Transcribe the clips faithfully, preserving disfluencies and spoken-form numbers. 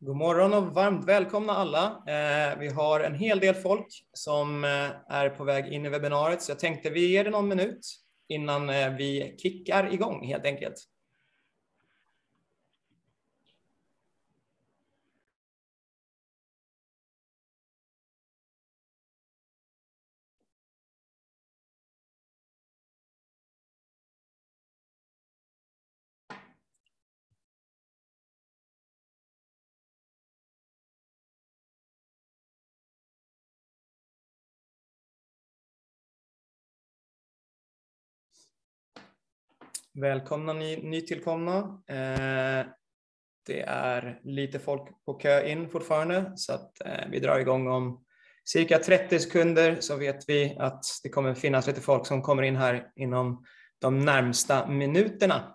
God morgon och varmt välkomna alla. Eh, vi har en hel del folk som eh, är på väg in i webbinariet, så jag tänkte vi ger det någon minut innan eh, vi kickar igång helt enkelt. Välkomna ny, nytillkomna. Eh, det är lite folk på kö in fortfarande, så att eh, vi drar igång om cirka trettio sekunder, så vet vi att det kommer finnas lite folk som kommer in här inom de närmsta minuterna.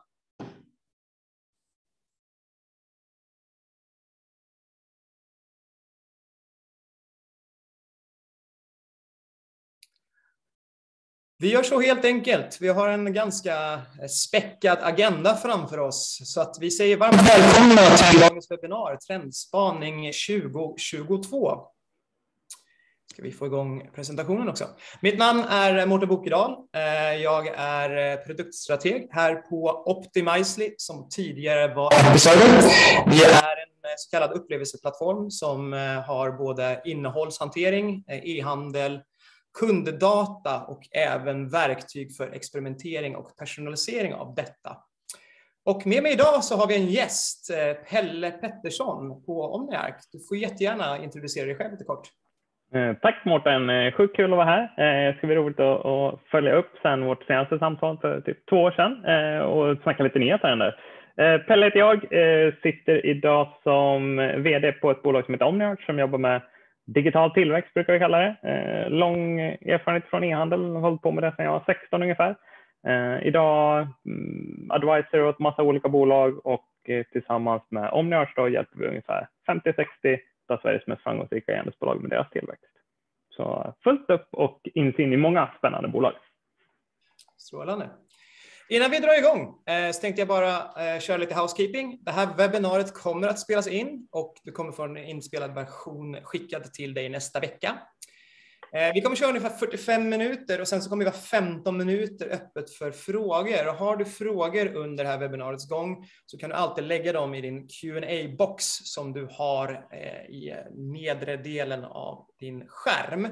Vi gör så helt enkelt. Vi har en ganska späckad agenda framför oss, så att vi säger varmt välkomna till dagens webbinar Trendspaning tjugo tjugotvå. Ska vi få igång presentationen också. Mitt namn är Mårten Bokedal. Jag är produktstrateg här på Optimizely som tidigare var Episerver. Vi är en så kallad upplevelseplattform som har både innehållshantering, e-handel, kunddata och även verktyg för experimentering och personalisering av detta. Och med mig idag så har vi en gäst, Pelle Pettersson på Omniarch. Du får jättegärna introducera dig själv lite kort. Tack Mårten, sjukt kul att vara här. Det ska bli roligt att följa upp sen vårt senaste samtal för typ två år sedan och snacka lite nyheter. Pelle heter jag, sitter idag som vd på ett bolag som heter Omniarch som jobbar med digital tillväxt brukar vi kalla det. Lång erfarenhet från e-handel, har hållit på med det sedan jag var sexton ungefär. Idag advisor åt massa olika bolag och tillsammans med Omniarch då hjälper vi ungefär femtio sextio av Sveriges mest framgångsrika e-handelsbolag med deras tillväxt. Så fullt upp och insyn i många spännande bolag. Strålande. Innan vi drar igång så tänkte jag bara köra lite housekeeping. Det här webbinariet kommer att spelas in och du kommer få en inspelad version skickad till dig nästa vecka. Vi kommer köra ungefär fyrtiofem minuter och sen så kommer vi vara femton minuter öppet för frågor. Och har du frågor under det här webbinariets gång så kan du alltid lägga dem i din Q and A-box som du har i nedre delen av din skärm.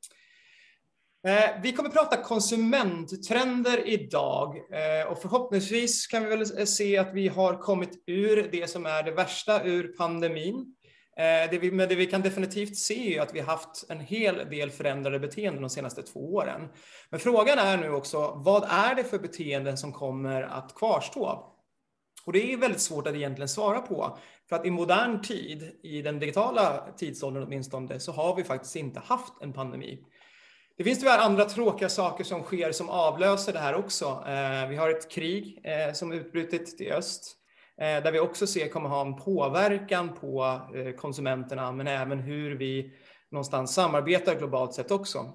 Vi kommer att prata konsumenttrender idag och förhoppningsvis kan vi väl se att vi har kommit ur det som är det värsta ur pandemin. Det vi, men det vi kan definitivt se är att vi har haft en hel del förändrade beteenden de senaste två åren. Men frågan är nu också, vad är det för beteenden som kommer att kvarstå? Och det är väldigt svårt att egentligen svara på. För att i modern tid, i den digitala tidsåldern åtminstone, så har vi faktiskt inte haft en pandemi. Det finns tyvärr andra tråkiga saker som sker som avlöser det här också. Vi har ett krig som utbrutit i öst. Där vi också ser kommer ha en påverkan på konsumenterna, men även hur vi någonstans samarbetar globalt sett också.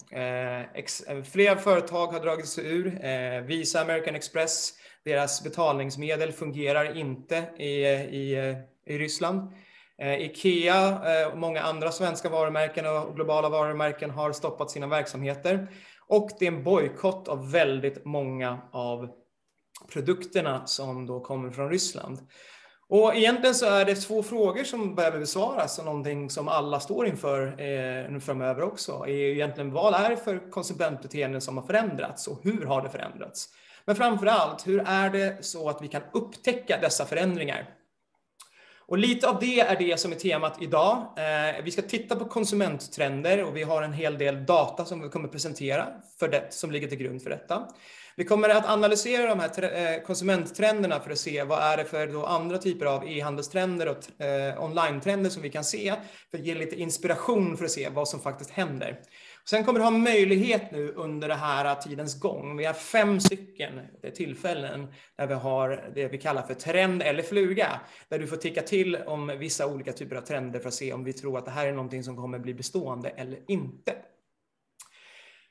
Flera företag har dragit sig ur. Visa, American Express, deras betalningsmedel fungerar inte i, i, i Ryssland. Ikea och många andra svenska varumärken och globala varumärken har stoppat sina verksamheter. Och det är en bojkott av väldigt många av produkterna som då kommer från Ryssland. Och egentligen så är det två frågor som behöver besvaras och någonting som alla står inför eh, framöver också. Är egentligen vad är det för konsumentbeteenden som har förändrats och hur har det förändrats? Men framförallt, hur är det så att vi kan upptäcka dessa förändringar? Och lite av det är det som är temat idag. Eh, vi ska titta på konsumenttrender och vi har en hel del data som vi kommer presentera för det som ligger till grund för detta. Vi kommer att analysera de här konsumenttrenderna för att se vad är det för då andra typer av e-handelstrender och eh, online-trender som vi kan se för att ge lite inspiration för att se vad som faktiskt händer. Sen kommer du ha möjlighet nu under det här tidens gång. Vi har fem stycken tillfällen där vi har det vi kallar för trend eller fluga. Där du får ticka till om vissa olika typer av trender för att se om vi tror att det här är någonting som kommer bli bestående eller inte.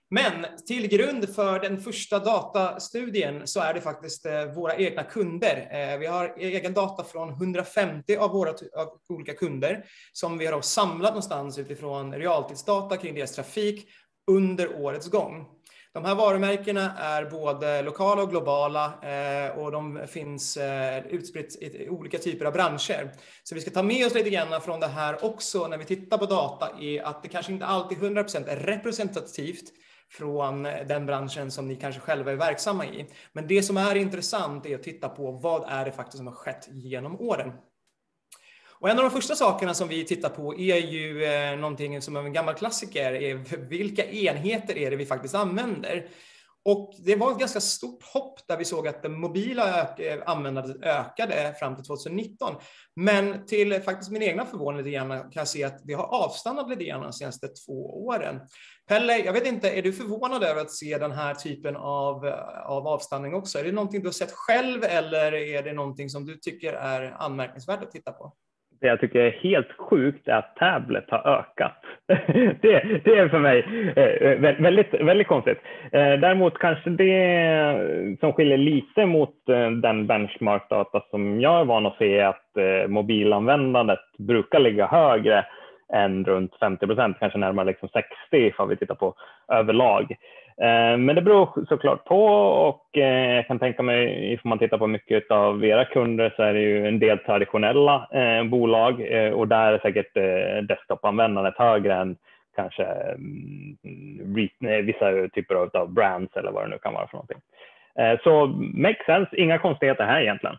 Men till grund för den första datastudien så är det faktiskt våra egna kunder. Vi har egen data från hundrafemtio av våra av olika kunder som vi har samlat någonstans utifrån realtidsdata kring deras trafik under årets gång. De här varumärkena är både lokala och globala och de finns utspritt i olika typer av branscher. Så vi ska ta med oss lite grann från det här också när vi tittar på data är att det kanske inte alltid hundra procent är representativt från den branschen som ni kanske själva är verksamma i. Men det som är intressant är att titta på vad är det faktiskt som har skett genom åren. Och en av de första sakerna som vi tittar på är ju eh, någonting som är en gammal klassiker, är vilka enheter är det vi faktiskt använder. Och det var ett ganska stort hopp där vi såg att det mobila ök- användandet ökade fram till tjugonitton. Men till faktiskt min egna förvåning lite grann kan jag se att det har avstannat lite grann de senaste två åren. Pelle, jag vet inte, är du förvånad över att se den här typen av, av avstanning också? Är det någonting du har sett själv eller är det någonting som du tycker är anmärkningsvärt att titta på? Det jag tycker är helt sjukt är att tablet har ökat. det, det är för mig eh, väldigt, väldigt konstigt. Eh, däremot kanske det som skiljer lite mot eh, den benchmark-data som jag är van att se är att eh, mobilanvändandet brukar ligga högre än runt femtio procent, kanske närmare liksom sextio om vi tittar på överlag. Men det beror såklart på och jag kan tänka mig, ifall man tittar på mycket av era kunder så är det ju en del traditionella eh, bolag eh, och där är säkert eh, desktopanvändandet högre än kanske mm, vissa typer av brands eller vad det nu kan vara för någonting. Eh, så make sense, inga konstigheter här egentligen.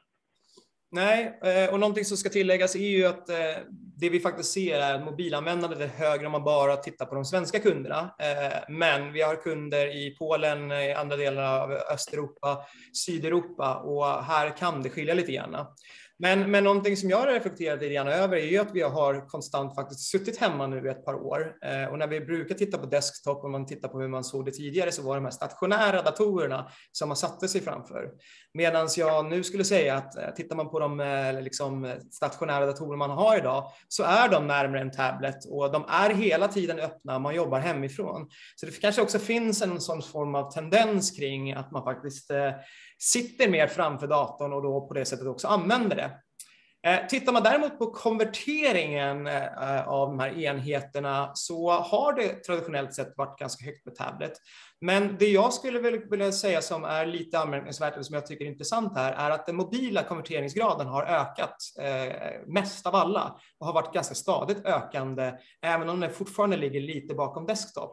Nej, och någonting som ska tilläggas är ju att det vi faktiskt ser är att mobilanvändandet är högre om man bara tittar på de svenska kunderna. Men vi har kunder i Polen, i andra delar av Östeuropa, Sydeuropa och här kan det skilja lite grann. Men, men någonting som jag har reflekterat lite grann över är ju att vi har konstant faktiskt suttit hemma nu i ett par år. Och när vi brukar titta på desktop och man tittar på hur man såg det tidigare så var de här stationära datorerna som man satte sig framför. Medan jag nu skulle säga att tittar man på de liksom, stationära datorer man har idag så är de närmare en tablet och de är hela tiden öppna, man jobbar hemifrån. Så det kanske också finns en sån form av tendens kring att man faktiskt eh, sitter mer framför datorn och då på det sättet också använder det. Eh, tittar man däremot på konverteringen eh, av de här enheterna så har det traditionellt sett varit ganska högt med tablet. Men det jag skulle vilja säga som är lite anmärkningsvärt och som jag tycker är intressant här är att den mobila konverteringsgraden har ökat eh, mest av alla och har varit ganska stadigt ökande även om den fortfarande ligger lite bakom desktop.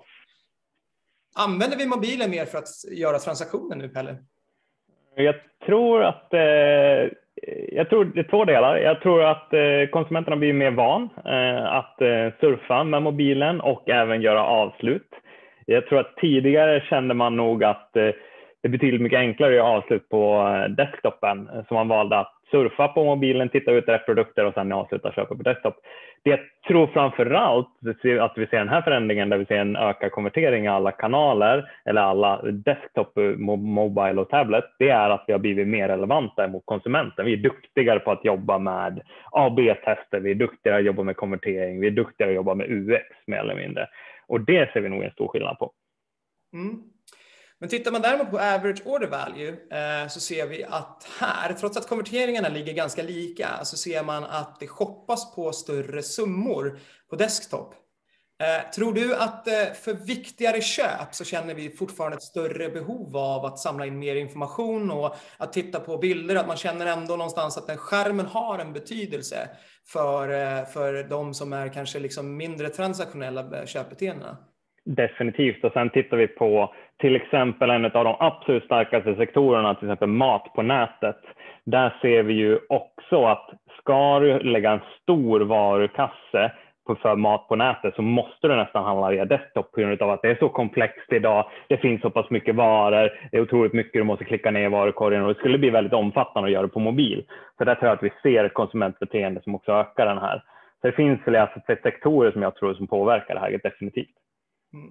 Använder vi mobilen mer för att göra transaktioner nu, Pelle? Jag tror att eh, jag tror det är två delar. Jag tror att eh, konsumenterna blir mer van eh, att eh, surfa med mobilen och även göra avslut. Jag tror att tidigare kände man nog att eh, det är betydligt mycket enklare att göra avslut på eh, desktopen. Så man valde att surfa på mobilen, titta ut efter produkter och sen avsluta köpa på desktop. Det jag tror framförallt att vi ser den här förändringen där vi ser en ökad konvertering i alla kanaler eller alla desktop, mobile och tablet, det är att vi har blivit mer relevanta mot konsumenten. Vi är duktigare på att jobba med A B-tester, vi är duktigare att jobba med konvertering, vi är duktigare att jobba med U X mer eller mindre. Och det ser vi nog en stor skillnad på. Mm. Men tittar man däremot på average order value eh, så ser vi att här, trots att konverteringarna ligger ganska lika, så ser man att det shoppas på större summor på desktop. Eh, tror du att eh, för viktigare köp så känner vi fortfarande ett större behov av att samla in mer information och att titta på bilder, att man känner ändå någonstans att den skärmen har en betydelse för, eh, för de som är kanske liksom mindre transaktionella köpbeteendena? Definitivt, och sen tittar vi på till exempel en av de absolut starkaste sektorerna, till exempel mat på nätet. Där ser vi ju också att ska du lägga en stor varukasse på för mat på nätet så måste du nästan handla via desktop på grund av att det är så komplext idag. Det finns så pass mycket varor, det är otroligt mycket du måste klicka ner i varukorgen och det skulle bli väldigt omfattande att göra det på mobil. Så där tror jag att vi ser ett konsumentbeteende som också ökar den här. Så det finns väl alltså sektorer som jag tror som påverkar det här definitivt. Mm.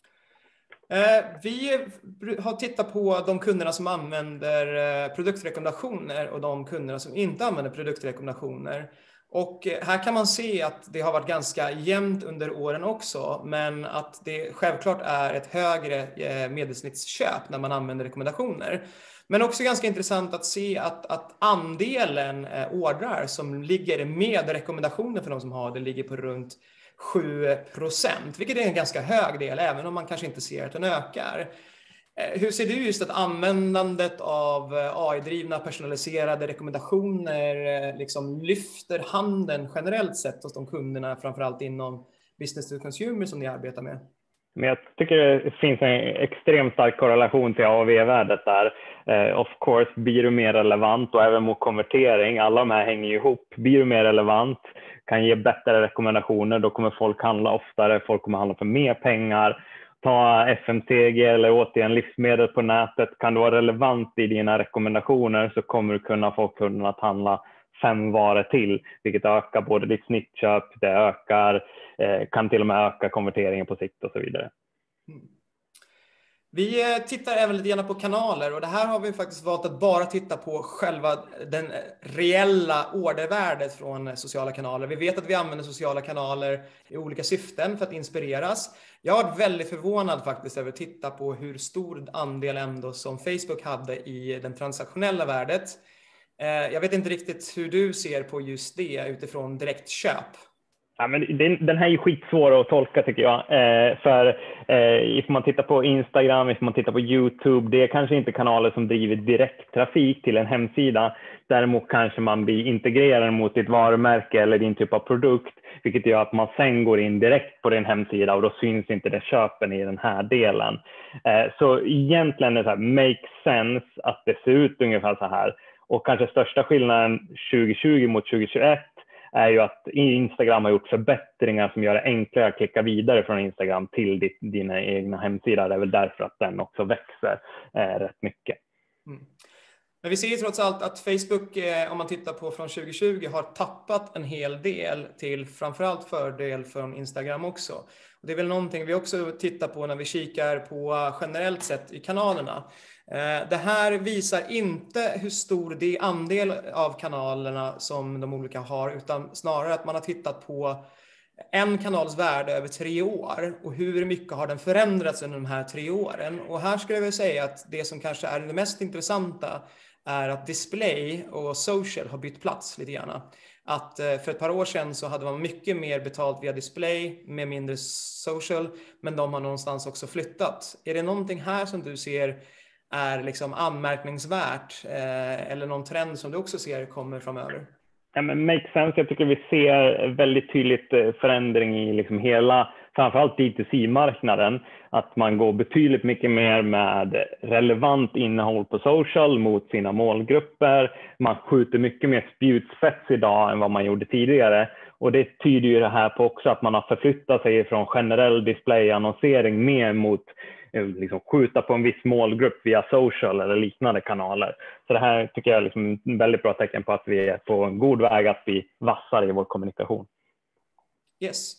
Eh, vi har tittat på de kunderna som använder eh, produktrekommendationer och de kunderna som inte använder produktrekommendationer. Och här kan man se att det har varit ganska jämnt under åren också, men att det självklart är ett högre medelsnittsköp när man använder rekommendationer. Men också ganska intressant att se att, att andelen ordrar som ligger med rekommendationer för de som har det ligger på runt sju procent, vilket är en ganska hög del, även om man kanske inte ser att den ökar. Hur ser du just att användandet av A I-drivna personaliserade rekommendationer liksom lyfter handeln generellt sett hos de kunderna, framförallt inom business to consumer som ni arbetar med? Men jag tycker det finns en extremt stark korrelation till A V värdet där. Eh, of course, blir du mer relevant och även mot konvertering, alla de här hänger ihop. Blir du mer relevant, kan ge bättre rekommendationer, då kommer folk handla oftare, folk kommer handla för mer pengar. Ta F M C G eller återigen livsmedel på nätet, kan du vara relevant i dina rekommendationer så kommer du kunna få kunderna att handla fem varor till, vilket ökar både ditt snittköp, det ökar, eh, kan till och med öka konverteringen på sikt och så vidare. Mm. Vi tittar även lite grann på kanaler, och det här har vi faktiskt valt att bara titta på själva den reella ordervärdet från sociala kanaler. Vi vet att vi använder sociala kanaler i olika syften för att inspireras. Jag har varit väldigt förvånad faktiskt över att titta på hur stor andel ändå som Facebook hade i den transaktionella värdet. Jag vet inte riktigt hur du ser på just det utifrån direktköp. Ja, men den, den här är ju skitsvår att tolka tycker jag. Eh, för eh, if man tittar på Instagram, if man tittar på YouTube, det är kanske inte kanaler som driver direkttrafik till en hemsida. Däremot kanske man blir integrerad mot ditt varumärke eller din typ av produkt, vilket gör att man sen går in direkt på din hemsida och då syns inte det köpen i den här delen. Eh, så egentligen är det så här, make sense att det ser ut ungefär så här. Och kanske största skillnaden tjugo tjugo mot tjugo tjugoett är ju att Instagram har gjort förbättringar som gör det enklare att klicka vidare från Instagram till ditt, dina egna hemsidor. Det är väl därför att den också växer eh, rätt mycket. Mm. Men vi ser ju trots allt att Facebook, eh, om man tittar på från tjugo tjugo, har tappat en hel del till framförallt fördel från Instagram också. Och det är väl någonting vi också tittar på när vi kikar på generellt sett i kanalerna. Det här visar inte hur stor det andel av kanalerna som de olika har, utan snarare att man har tittat på en kanals värde över tre år och hur mycket har den förändrats under de här tre åren. Och här skulle jag vilja säga att det som kanske är det mest intressanta är att display och social har bytt plats lite grann. Att för ett par år sedan så hade man mycket mer betalt via display med mindre social, men de har någonstans också flyttat. Är det någonting här som du ser är liksom anmärkningsvärt eh, eller någon trend som du också ser kommer framöver? Ja, men make sense. Jag tycker vi ser väldigt tydligt förändring i liksom hela, framförallt D two C-marknaden. Att man går betydligt mycket mer med relevant innehåll på social mot sina målgrupper. Man skjuter mycket mer spjutspets idag än vad man gjorde tidigare. Och det tyder ju det här på också att man har förflyttat sig från generell displayannonsering mer mot liksom skjuta på en viss målgrupp via social eller liknande kanaler. Så det här tycker jag är liksom en väldigt bra tecken på att vi är på en god väg att bli vassare i vår kommunikation. Yes.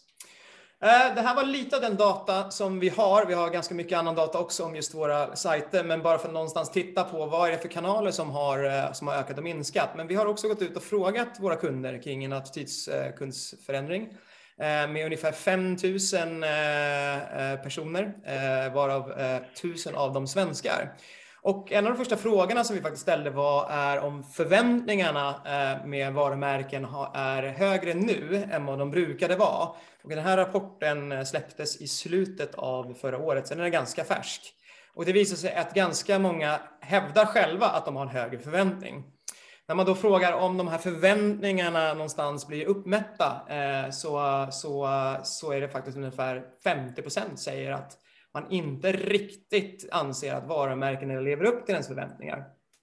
Det här var lite av den data som vi har. Vi har ganska mycket annan data också om just våra sajter, men bara för att någonstans titta på vad är det för kanaler som har, som har ökat och minskat. Men vi har också gått ut och frågat våra kunder kring en attitydskundsförändring med ungefär fem tusen personer, varav tusen av dem svenskar. Och en av de första frågorna som vi faktiskt ställde var är om förväntningarna med varumärken är högre nu än vad de brukade vara. Och den här rapporten släpptes i slutet av förra året, så den är ganska färsk. Och det visar sig att ganska många hävdar själva att de har en högre förväntning. När man då frågar om de här förväntningarna någonstans blir uppmätta så, så, så är det faktiskt ungefär femtio procent säger att man inte riktigt anser att varumärken lever upp till ens förväntningar.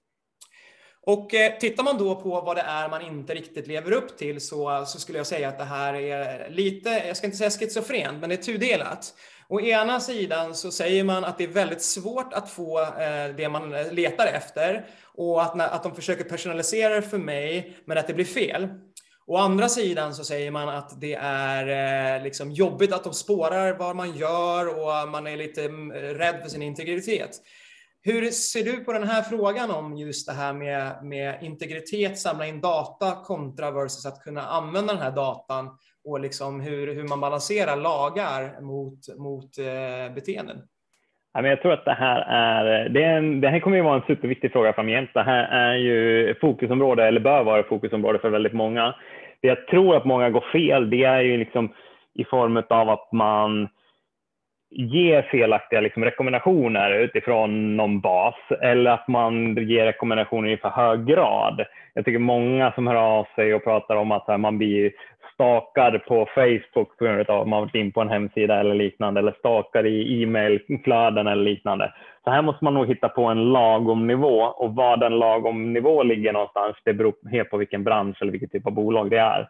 Och tittar man då på vad det är man inte riktigt lever upp till så, så skulle jag säga att det här är lite, jag ska inte säga schizofrent, men det är tudelat. Å ena sidan så säger man att det är väldigt svårt att få eh, det man letar efter och att, att de försöker personalisera det för mig men att det blir fel. Å andra sidan så säger man att det är eh, liksom jobbigt att de spårar vad man gör och man är lite rädd för sin integritet. Hur ser du på den här frågan om just det här med, med integritet, samla in data kontra versus att kunna använda den här datan och liksom hur, hur man balanserar lagar mot, mot eh, beteenden? Jag tror att det här är, det, är en, det här kommer ju vara en superviktig fråga framgent. Det här är ju fokusområde, eller bör vara fokusområde för väldigt många. Det jag tror att många går fel, det är ju liksom i form av att man ger felaktiga liksom rekommendationer utifrån någon bas, eller att man ger rekommendationer i för hög grad. Jag tycker många som hör av sig och pratar om att man blir stakad på Facebook på grund av att man varit in på en hemsida eller liknande, eller stakad i e-mailflöden eller liknande. Så här måste man nog hitta på en lagom nivå, och var den lagom nivå ligger någonstans, det beror helt på vilken bransch eller vilken typ av bolag det är.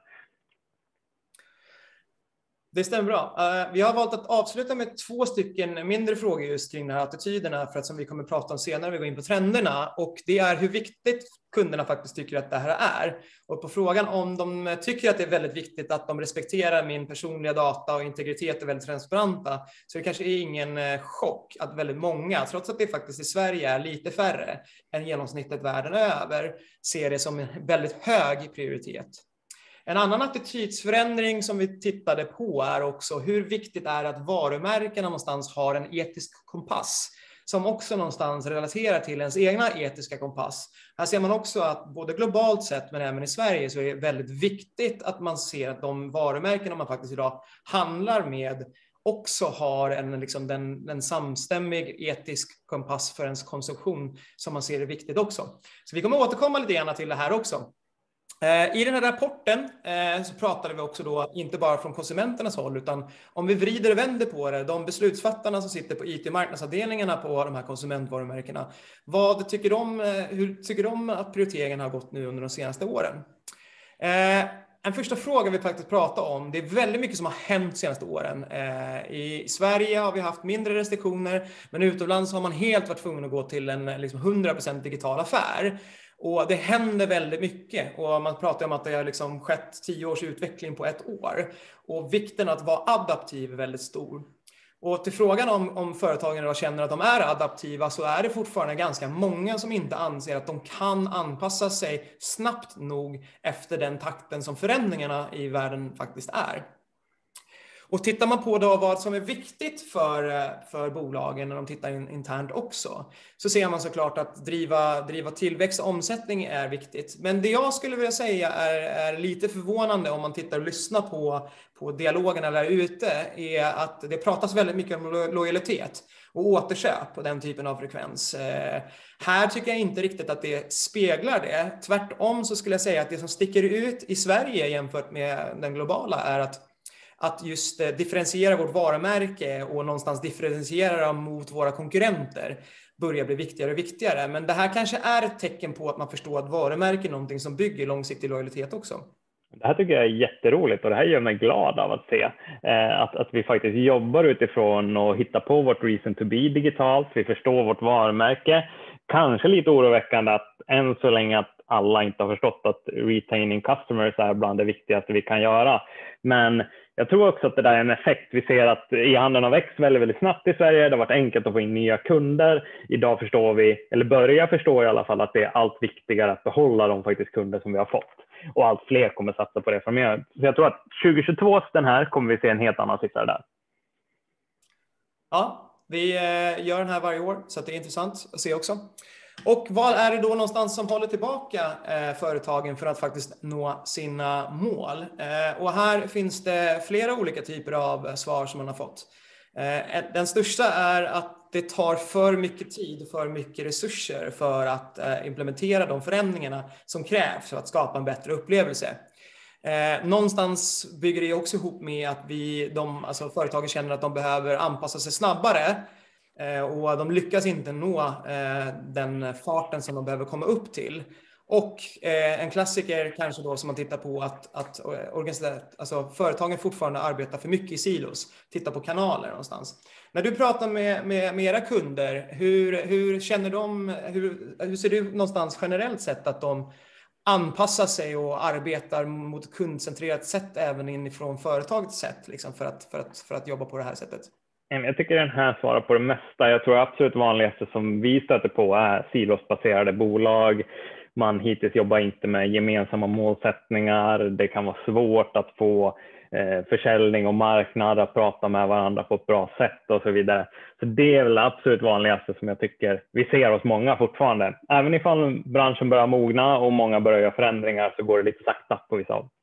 Det stämmer bra. Uh, vi har valt att avsluta med två stycken mindre frågor just kring de här attityderna, för att som vi kommer att prata om senare, vi går in på trenderna, och det är hur viktigt kunderna faktiskt tycker att det här är. Och på frågan om de tycker att det är väldigt viktigt att de respekterar min personliga data och integritet är väldigt transparenta, så det kanske är ingen chock att väldigt många, trots att det faktiskt i Sverige är lite färre än genomsnittet världen över, ser det som en väldigt hög prioritet. En annan attitydsförändring som vi tittade på är också hur viktigt är att varumärkena någonstans har en etisk kompass som också någonstans relaterar till ens egna etiska kompass. Här ser man också att både globalt sett men även i Sverige så är det väldigt viktigt att man ser att de varumärken man faktiskt idag handlar med också har en, liksom den, en samstämmig etisk kompass för ens konsumtion som man ser är viktigt också. Så vi kommer återkomma lite grann till det här också. I den här rapporten så pratade vi också då inte bara från konsumenternas håll, utan om vi vrider och vänder på det, de beslutsfattarna som sitter på I T-marknadsavdelningarna på de här konsumentvarumärkena, vad tycker de, hur tycker de att prioriteringen har gått nu under de senaste åren? En första fråga vi faktiskt pratar om, det är väldigt mycket som har hänt de senaste åren. I Sverige har vi haft mindre restriktioner, men utomlands har man helt varit tvungen att gå till en liksom hundra procent digital affär. Och det händer väldigt mycket, och man pratar om att det har liksom skett tio års utveckling på ett år. Och vikten att vara adaptiv är väldigt stor. Och till frågan om, om företagen idag känner att de är adaptiva, så är det fortfarande ganska många som inte anser att de kan anpassa sig snabbt nog efter den takten som förändringarna i världen faktiskt är. Och tittar man på då vad som är viktigt för, för bolagen när de tittar in, internt också, så ser man såklart att driva, driva tillväxt och omsättning är viktigt. Men det jag skulle vilja säga är, är lite förvånande om man tittar och lyssnar på, på dialogerna där ute, är att det pratas väldigt mycket om lojalitet och återköp på den typen av frekvens. Eh, här tycker jag inte riktigt att det speglar det. Tvärtom så skulle jag säga att det som sticker ut i Sverige jämfört med den globala är att att just eh, differentiera vårt varumärke och någonstans differentiera dem mot våra konkurrenter börjar bli viktigare och viktigare. Men det här kanske är ett tecken på att man förstår att varumärke är någonting som bygger långsiktig lojalitet också. Det här tycker jag är jätteroligt, och det här gör mig glad av att se eh, att, att vi faktiskt jobbar utifrån och hittar på vårt reason to be digitalt. Vi förstår vårt varumärke. Kanske lite oroväckande att än så länge att alla inte har förstått att retaining customers är bland det viktigaste vi kan göra. Men jag tror också att det där är en effekt. Vi ser att e-handeln har växt väldigt, väldigt snabbt i Sverige. Det har varit enkelt att få in nya kunder. Idag förstår vi, eller börjar förstå i alla fall, att det är allt viktigare att behålla de faktiskt kunder som vi har fått. Och allt fler kommer satsa på det framöver. Så jag tror att tjugohundratjugotvå, den här, kommer vi se en helt annan siffra där. Ja, vi gör den här varje år, så det är intressant att se också. Och vad är det då någonstans som håller tillbaka eh, företagen för att faktiskt nå sina mål? Eh, och här finns det flera olika typer av svar som man har fått. Eh, den största är att det tar för mycket tid, för mycket resurser för att eh, implementera de förändringarna som krävs för att skapa en bättre upplevelse. Eh, någonstans bygger det också ihop med att vi, de, alltså företagen känner att de behöver anpassa sig snabbare. Och de lyckas inte nå den farten som de behöver komma upp till. Och en klassiker kanske då som man tittar på att, att alltså företagen fortfarande arbetar för mycket i silos. Titta på kanaler någonstans. När du pratar med, med, med era kunder, hur, hur känner de, hur, hur ser du någonstans generellt sett att de anpassar sig och arbetar mot ett kundcentrerat sätt även inifrån företagets sätt liksom för, att, för, att, för att jobba på det här sättet? Jag tycker den här svarar på det mesta. Jag tror absolut vanligaste som vi stöter på är silosbaserade bolag. Man hittills jobbar inte med gemensamma målsättningar. Det kan vara svårt att få eh, försäljning och marknad att prata med varandra på ett bra sätt och så vidare. Så det är väl absolut vanligaste som jag tycker vi ser hos många fortfarande. Även ifall branschen börjar mogna och många börjar göra förändringar så går det lite sakta på vissa håll.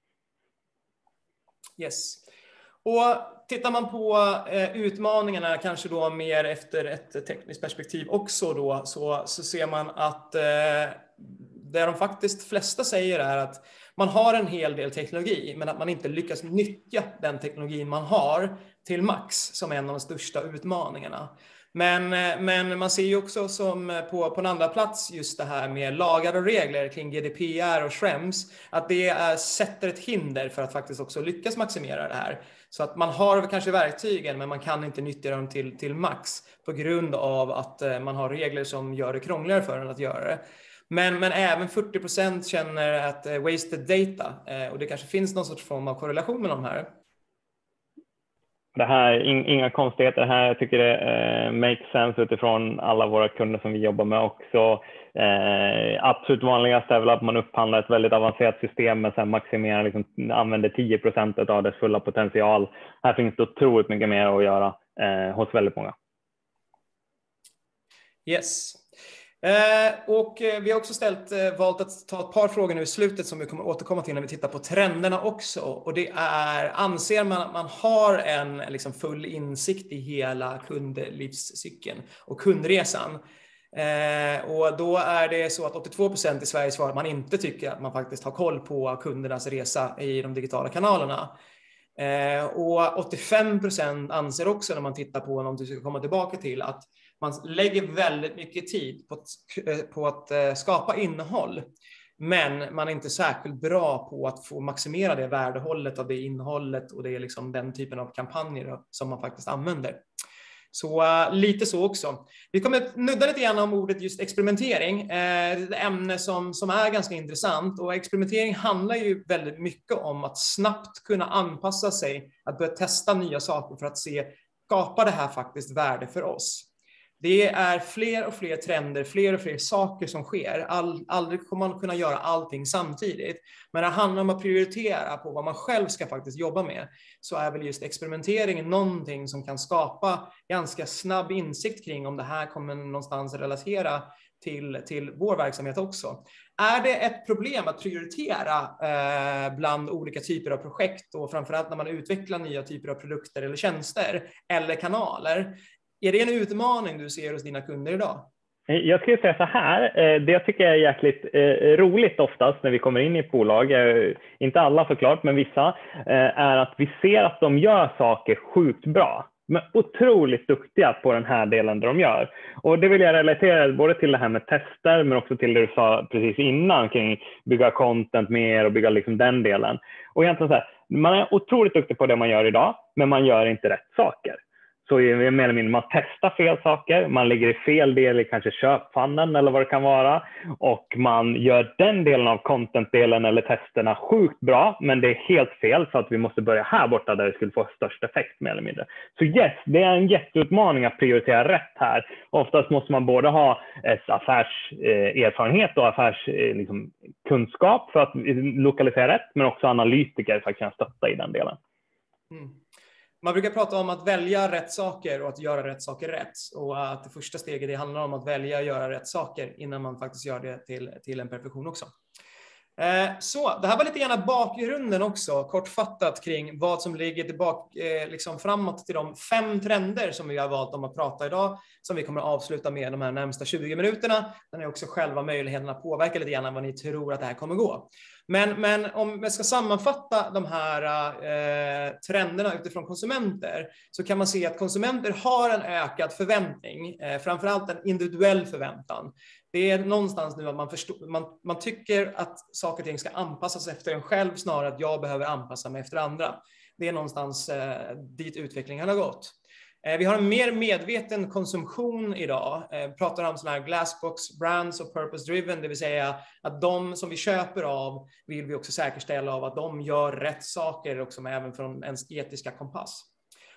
Yes. Och tittar man på eh, utmaningarna kanske då mer efter ett tekniskt perspektiv också då, så, så ser man att eh, det de faktiskt flesta säger är att man har en hel del teknologi men att man inte lyckas nyttja den teknologin man har till max som en av de största utmaningarna. Men, men man ser ju också som på, på en andra plats just det här med lagar och regler kring G D P R och Schrems, att det är, sätter ett hinder för att faktiskt också lyckas maximera det här. Så att man har kanske verktygen men man kan inte nyttja dem till, till max på grund av att man har regler som gör det krångligare för en att göra det. Men, men även fyrtio procent känner att uh, wasted data uh, och det kanske finns någon sorts form av korrelation med de här. Det här, in, inga konstigheter här. Jag tycker det eh, makes sense utifrån alla våra kunder som vi jobbar med också. Eh, absolut vanligast är väl att man upphandlar ett väldigt avancerat system men sen maximerar, liksom, använder tio procent av dess fulla potential. Här finns det otroligt mycket mer att göra eh, hos väldigt många. Yes. Eh, och vi har också ställt, eh, valt att ta ett par frågor nu i slutet som vi kommer återkomma till när vi tittar på trenderna också. Och det är, anser man att man har en liksom, full insikt i hela kundlivscykeln och kundresan? Eh, och då är det så att åttiotvå procent i Sverige svarar att man inte tycker att man faktiskt har koll på kundernas resa i de digitala kanalerna. Eh, och åttiofem procent anser också när man tittar på någonting som vi ska komma tillbaka till att man lägger väldigt mycket tid på att, på att skapa innehåll. Men man är inte särskilt bra på att få maximera det värdehållet av det innehållet och det är liksom den typen av kampanjer som man faktiskt använder. Så uh, lite så också. Vi kommer nudda lite grann om ordet just experimentering. Uh, det är ett ämne som, som är ganska intressant och experimentering handlar ju väldigt mycket om att snabbt kunna anpassa sig, att börja testa nya saker för att se, skapar det här faktiskt värde för oss? Det är fler och fler trender, fler och fler saker som sker. All, aldrig kommer man kunna göra allting samtidigt. Men det handlar om att prioritera på vad man själv ska faktiskt jobba med. Så är väl just experimentering någonting som kan skapa ganska snabb insikt kring om det här kommer någonstans relatera till, till vår verksamhet också. Är det ett problem att prioritera eh, bland olika typer av projekt och framförallt när man utvecklar nya typer av produkter eller tjänster eller kanaler? Är det en utmaning du ser hos dina kunder idag? Jag skulle säga så här, det jag tycker är jäkligt roligt oftast när vi kommer in i ett bolag, inte alla såklart, men vissa, är att vi ser att de gör saker sjukt bra. Men otroligt duktiga på den här delen där de gör. Och det vill jag relatera både till det här med tester men också till det du sa precis innan kring bygga content mer och bygga liksom den delen. Och egentligen så här, man är otroligt duktig på det man gör idag men man gör inte rätt saker. Så är det mer eller mindre man testar fel saker, man ligger i fel del i kanske köpfannen eller vad det kan vara och man gör den delen av content-delen eller testerna sjukt bra men det är helt fel så att vi måste börja här borta där det skulle få störst effekt mer eller mindre. Så yes, det är en jätteutmaning att prioritera rätt här. Oftast måste man både ha ett affärserfarenhet och affärskunskap liksom, för att lokalisera rätt men också analytiker för att kunna stötta i den delen. Mm. Man brukar prata om att välja rätt saker och att göra rätt saker rätt. Och att det första steget det handlar om att välja att göra rätt saker innan man faktiskt gör det till, till en perfektion också. Eh, så, det här var lite grann bakgrunden också, kortfattat kring vad som ligger tillbaka, eh, liksom framåt till de fem trender som vi har valt om att prata idag, som vi kommer att avsluta med de här närmsta tjugo minuterna. Där ni också själva möjligheten att påverka lite grann vad ni tror att det här kommer gå. Men, men om vi ska sammanfatta de här eh, trenderna utifrån konsumenter så kan man se att konsumenter har en ökad förväntning, eh, framförallt en individuell förväntan. Det är någonstans nu att man, förstår, man, man tycker att saker och ting ska anpassas efter en själv snarare att jag behöver anpassa mig efter andra. Det är någonstans eh, dit utvecklingen har gått. Eh, vi har en mer medveten konsumtion idag. Eh, pratar om sådana här glassbox brands och purpose driven, det vill säga att de som vi köper av vill vi också säkerställa av att de gör rätt saker också med, även från ens etiska kompass.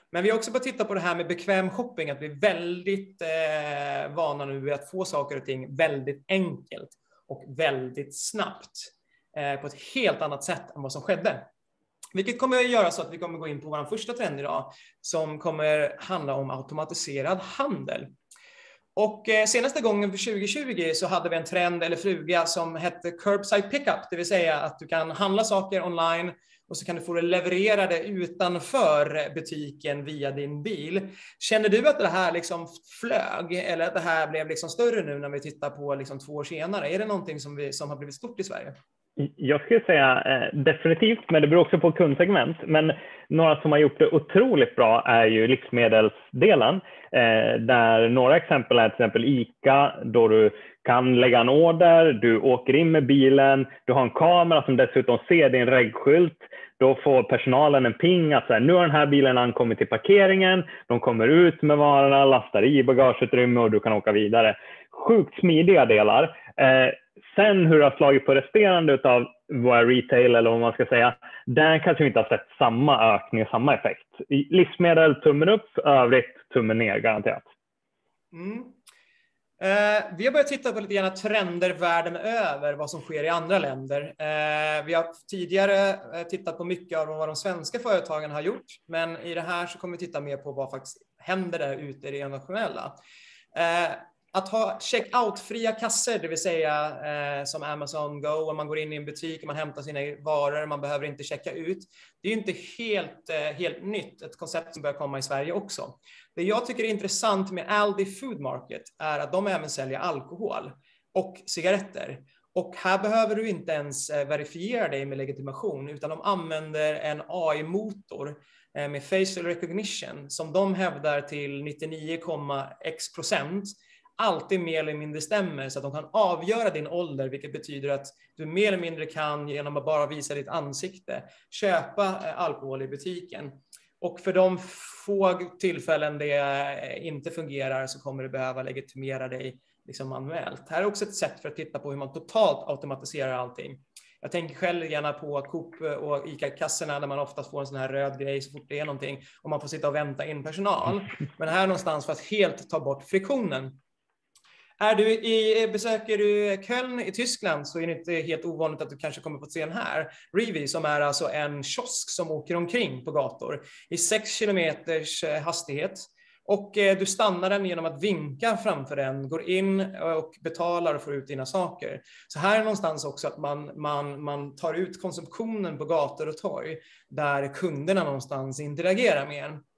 Men vi har också börjat titta på det här med bekväm shopping, att vi är väldigt eh, vana nu vid att få saker och ting väldigt enkelt och väldigt snabbt eh, på ett helt annat sätt än vad som skedde. Vilket kommer att göra så att vi kommer gå in på vår första trend idag som kommer handla om automatiserad handel. Och eh, senaste gången för tjugo tjugo så hade vi en trend eller fluga som hette curbside pickup, det vill säga att du kan handla saker online och så kan du få det levererade utanför butiken via din bil. Känner du att det här liksom flög eller att det här blev liksom större nu när vi tittar på liksom två år senare? Är det någonting som, vi, som har blivit stort i Sverige? Jag skulle säga eh, definitivt, men det beror också på kundsegment. Men några som har gjort det otroligt bra är ju livsmedelsdelen. Eh, där några exempel är till exempel ICA, då du kan lägga en order, du åker in med bilen, du har en kamera som dessutom ser din regskylt. Då får personalen en ping att så här, nu har den här bilen ankommit till parkeringen, de kommer ut med varorna, lastar i bagageutrymme och du kan åka vidare. Sjukt smidiga delar. Eh, sen hur det har slagit på resterande av våra retail eller vad man ska säga, där kanske vi inte har sett samma ökning och samma effekt. I livsmedel tummen upp, övrigt tummen ner garanterat. Mm. Eh, vi har börjat titta på lite grann trender världen över, vad som sker i andra länder. Eh, vi har tidigare eh, tittat på mycket av vad de svenska företagen har gjort, men i det här så kommer vi titta mer på vad faktiskt händer där ute i det internationella. Eh, Att ha check-out-fria kasser, det vill säga eh, som Amazon Go, om man går in i en butik och man hämtar sina varor, man behöver inte checka ut. Det är ju inte helt, eh, helt nytt, ett koncept som börjar komma i Sverige också. Det jag tycker är intressant med Aldi Food Market är att de även säljer alkohol och cigaretter. Och här behöver du inte ens eh, verifiera dig med legitimation, utan de använder en A I-motor eh, med facial recognition som de hävdar till nittionio komma x procent alltid mer eller mindre stämmer, så att de kan avgöra din ålder, vilket betyder att du mer eller mindre kan genom att bara visa ditt ansikte köpa alkohol i butiken. Och för de få tillfällen det inte fungerar så kommer du behöva legitimera dig liksom manuellt. Här är också ett sätt för att titta på hur man totalt automatiserar allting. Jag tänker själv gärna på Coop och ICA-kassorna där man ofta får en sån här röd grej så fort det är någonting och man får sitta och vänta in personal. Men här någonstans för att helt ta bort friktionen. Är du i, besöker du Köln i Tyskland så är det inte helt ovanligt att du kanske kommer få se den här. Rewe, som är alltså en kiosk som åker omkring på gator i sex kilometers hastighet. Och du stannar den genom att vinka framför den, går in och betalar och får ut dina saker. Så här är någonstans också att man, man, man tar ut konsumtionen på gator och torg där kunderna någonstans interagerar med en.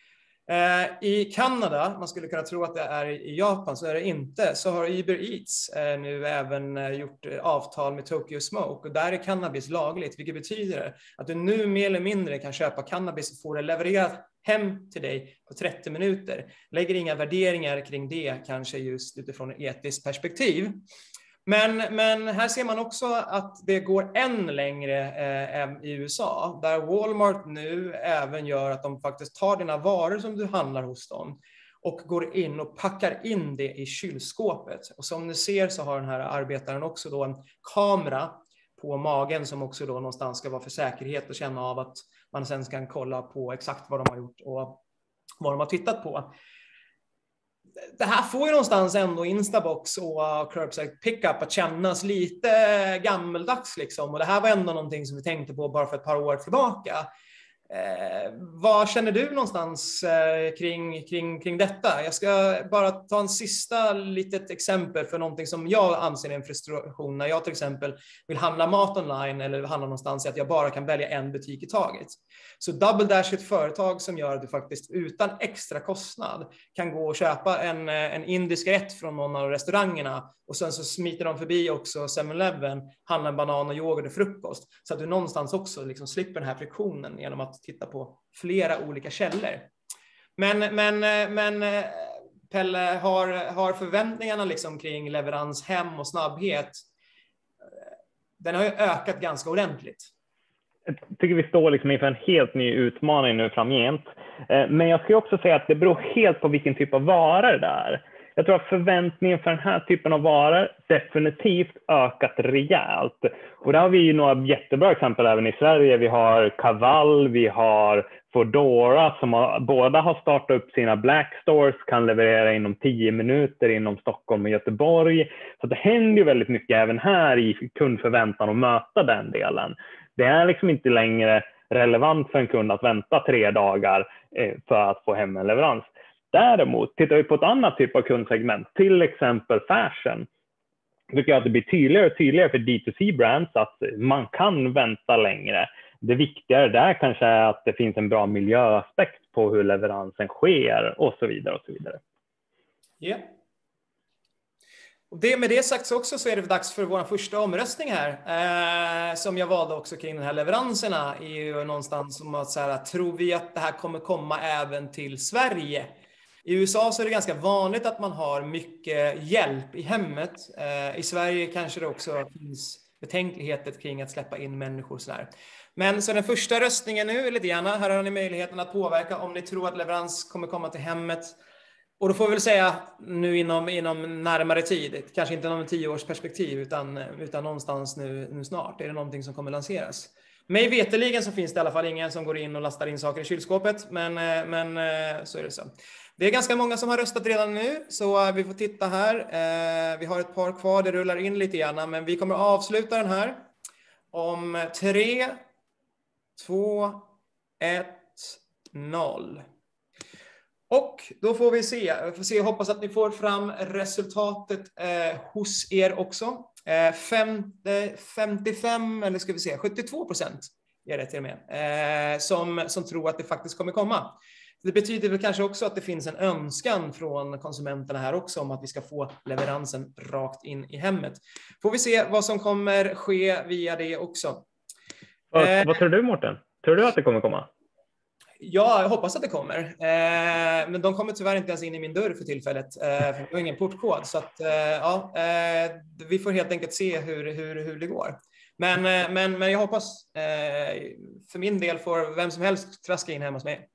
I Kanada, man skulle kunna tro att det är i Japan, så är det inte. Så har Uber Eats nu även gjort avtal med Tokyo Smoke och där är cannabis lagligt, vilket betyder att du nu mer eller mindre kan köpa cannabis och få det levererat hem till dig på trettio minuter. Lägger inga värderingar kring det, kanske just utifrån ett etiskt perspektiv. Men, men här ser man också att det går än längre eh, än i U S A, där Walmart nu även gör att de faktiskt tar dina varor som du handlar hos dem och går in och packar in det i kylskåpet. Och som ni ser så har den här arbetaren också då en kamera på magen som också då någonstans ska vara för säkerhet och känna av att man sen kan kolla på exakt vad de har gjort och vad de har tittat på. Det här får ju någonstans ändå Instabox och curbside pickup att kännas lite gammeldags liksom. Och det här var ändå någonting som vi tänkte på bara för ett par år tillbaka. Eh, vad känner du någonstans eh, kring, kring, kring detta? Jag ska bara ta en sista litet exempel för någonting som jag anser är en frustration när jag till exempel vill handla mat online eller handla någonstans i att jag bara kan välja en butik i taget. Så Double Dash är ett företag som gör att du faktiskt utan extra kostnad kan gå och köpa en, en indisk rätt från någon av restaurangerna och sen så smiter de förbi också seven eleven, handlar en banan och yoghurt och frukost så att du någonstans också liksom slipper den här friktionen genom att titta på flera olika källor. Men, men, men Pelle, har, har förväntningarna liksom kring leverans hem och snabbhet, den har ju ökat ganska ordentligt. Jag tycker vi står liksom inför en helt ny utmaning nu framgent. Men jag ska också säga att det beror helt på vilken typ av varor det är. Jag tror att förväntningen för den här typen av varor definitivt ökat rejält. Och där har vi ju några jättebra exempel även i Sverige. Vi har Kaval, vi har Foodora som har, båda har startat upp sina Black Stores, kan leverera inom tio minuter inom Stockholm och Göteborg. Så det händer ju väldigt mycket även här i kundförväntan att möta den delen. Det är liksom inte längre relevant för en kund att vänta tre dagar för att få hem en leverans. Däremot tittar vi på ett annat typ av kundsegment, till exempel fashion. Jag tycker att det blir tydligare och tydligare för D två C-brands att man kan vänta längre. Det viktigare där kanske är att det finns en bra miljöaspekt på hur leveransen sker och så vidare och så vidare. Ja. Yeah. Och det, med det sagt så också så är det dags för vår första omröstning här. Eh, som jag valde också kring de här leveranserna. Är ju någonstans som att säga, tror vi att det här kommer komma även till Sverige? I U S A så är det ganska vanligt att man har mycket hjälp i hemmet. Eh, I Sverige kanske det också finns betänkligheter kring att släppa in människor så här. Men så den första röstningen nu, lite gärna, här har ni möjligheten att påverka om ni tror att leverans kommer komma till hemmet. Och då får vi väl säga nu inom, inom närmare tid, kanske inte inom en tio års perspektiv utan, utan någonstans nu, nu snart. Är det någonting som kommer lanseras? Mig veterligen så finns det i alla fall ingen som går in och lastar in saker i kylskåpet, men, men så är det så. Det är ganska många som har röstat redan nu, så vi får titta här. Vi har ett par kvar, det rullar in lite grann, men vi kommer att avsluta den här om tre, två, ett, noll. Och då får vi se, vi får se, hoppas att ni får fram resultatet eh, hos er också. Eh, femtio, femtiofem, eller ska vi se, sjuttiotvå procent är det till och med, eh, som, som tror att det faktiskt kommer komma. Det betyder väl kanske också att det finns en önskan från konsumenterna här också om att vi ska få leveransen rakt in i hemmet. Får vi se vad som kommer ske via det också. Vad, eh, vad tror du, Mårten? Tror du att det kommer komma? Ja, jag hoppas att det kommer. Eh, men de kommer tyvärr inte ens in i min dörr för tillfället. Eh, för jag har ingen portkod. Så att, eh, ja, eh, vi får helt enkelt se hur, hur, hur det går. Men, eh, men, men jag hoppas, eh, för min del får vem som helst traska in hemma hos mig.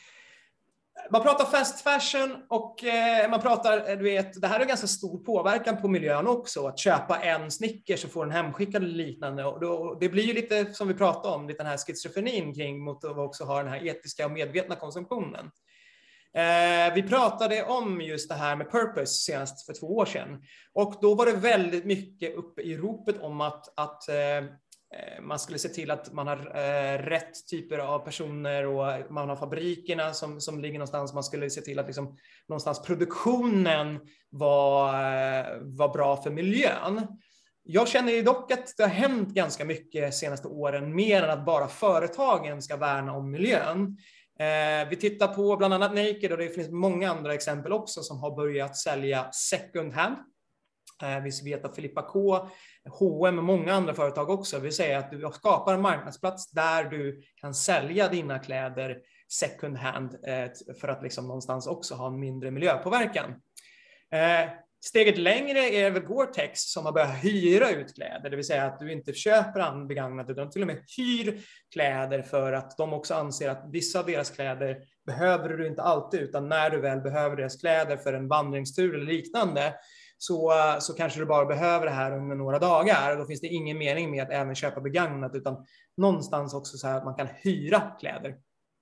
Man pratar fast fashion och eh, man pratar, du vet, det här är ganska stor påverkan på miljön också. Att köpa en Snickers och få den hemskickad eller liknande. Och då, det blir ju lite som vi pratade om, lite den här schizofrenin kring mot att också ha den här etiska och medvetna konsumtionen. Eh, vi pratade om just det här med purpose senast för två år sedan. Och då var det väldigt mycket uppe i ropet om att, att eh, man skulle se till att man har eh, rätt typer av personer och man har fabrikerna som, som ligger någonstans. Man skulle se till att liksom, någonstans produktionen var, eh, var bra för miljön. Jag känner ju dock att det har hänt ganska mycket de senaste åren, mer än att bara företagen ska värna om miljön. Eh, vi tittar på bland annat Naked och det finns många andra exempel också som har börjat sälja second hand. Eh, vi vet att Filippa K, H och M och många andra företag också vill säga att du skapar en marknadsplats där du kan sälja dina kläder second hand eh, för att liksom någonstans också ha en mindre miljöpåverkan. Eh, steget längre är väl Gore-Tex som har börjat hyra ut kläder, det vill säga att du inte köper anbegagnat utan till och med hyr kläder för att de också anser att vissa av deras kläder behöver du inte alltid, utan när du väl behöver deras kläder för en vandringstur eller liknande så, så kanske du bara behöver det här under några dagar. Då finns det ingen mening med att även köpa begagnat utan någonstans också så här att man kan hyra kläder.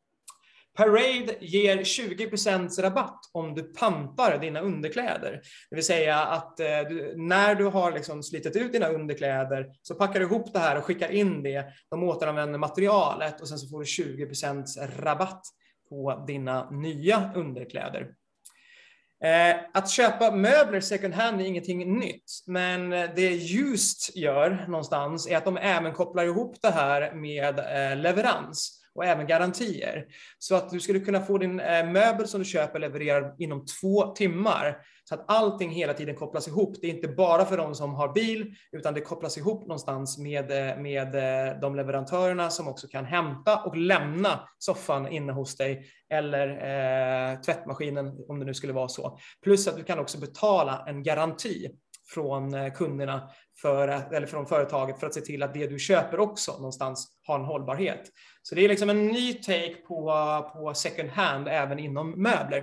Parade ger tjugo procent rabatt om du pantar dina underkläder. Det vill säga att eh, du, när du har liksom slitit ut dina underkläder så packar du ihop det här och skickar in det. De återanvänder materialet och sen så får du tjugo procent rabatt på dina nya underkläder. Eh, att köpa möbler second hand är ingenting nytt, men det Just gör någonstans är att de även kopplar ihop det här med eh, leverans och även garantier. Så att du skulle kunna få din eh, möbel som du köper levererad inom två timmar. Så att allting hela tiden kopplas ihop. Det är inte bara för de som har bil, utan det kopplas ihop någonstans med, med eh, de leverantörerna som också kan hämta och lämna soffan inne hos dig. Eller eh, tvättmaskinen om det nu skulle vara så. Plus att du kan också betala en garanti från kunderna för, eller från företaget för att se till att det du köper också någonstans har en hållbarhet. Så det är liksom en ny take på, på second hand även inom möbler.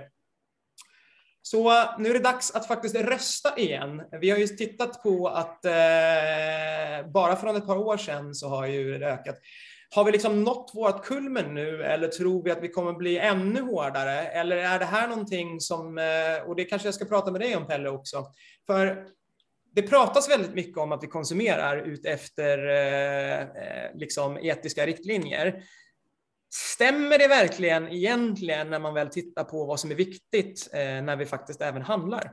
Så nu är det dags att faktiskt rösta igen. Vi har ju tittat på att eh, bara från ett par år sedan så har ju det ökat. Har vi liksom nått vårt kulmen nu, eller tror vi att vi kommer bli ännu hårdare? Eller är det här någonting som, och det kanske jag ska prata med dig om, Pelle, också. För det pratas väldigt mycket om att vi konsumerar ut efter eh, liksom etiska riktlinjer. Stämmer det verkligen egentligen när man väl tittar på vad som är viktigt eh, när vi faktiskt även handlar?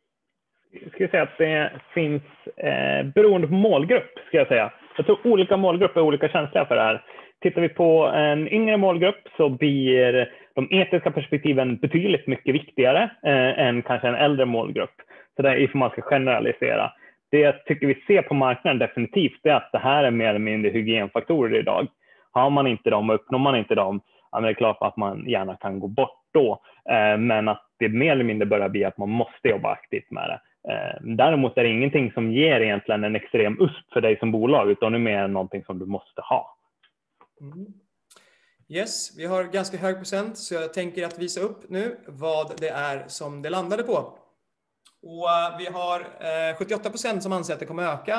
Jag skulle säga att det finns eh, beroende på målgrupp, ska jag säga. Jag tror olika målgrupper är olika känsliga för det här. Tittar vi på en yngre målgrupp så blir de etiska perspektiven betydligt mycket viktigare eh, än kanske en äldre målgrupp. Så det är ifall man ska generalisera. Det jag tycker vi ser på marknaden definitivt är att det här är mer eller mindre hygienfaktorer idag. Har man inte dem och uppnår man inte dem, ja, det är klart att man gärna kan gå bort då. Eh, men att det mer eller mindre börjar bli att man måste jobba aktivt med det. Däremot är det ingenting som ger egentligen en extrem U S P för dig som bolag, utan det är mer någonting som du måste ha. Mm. Yes, vi har ganska hög procent, så jag tänker att visa upp nu vad det är som det landade på. Och vi har eh, sjuttioåtta procent som anser att det kommer öka.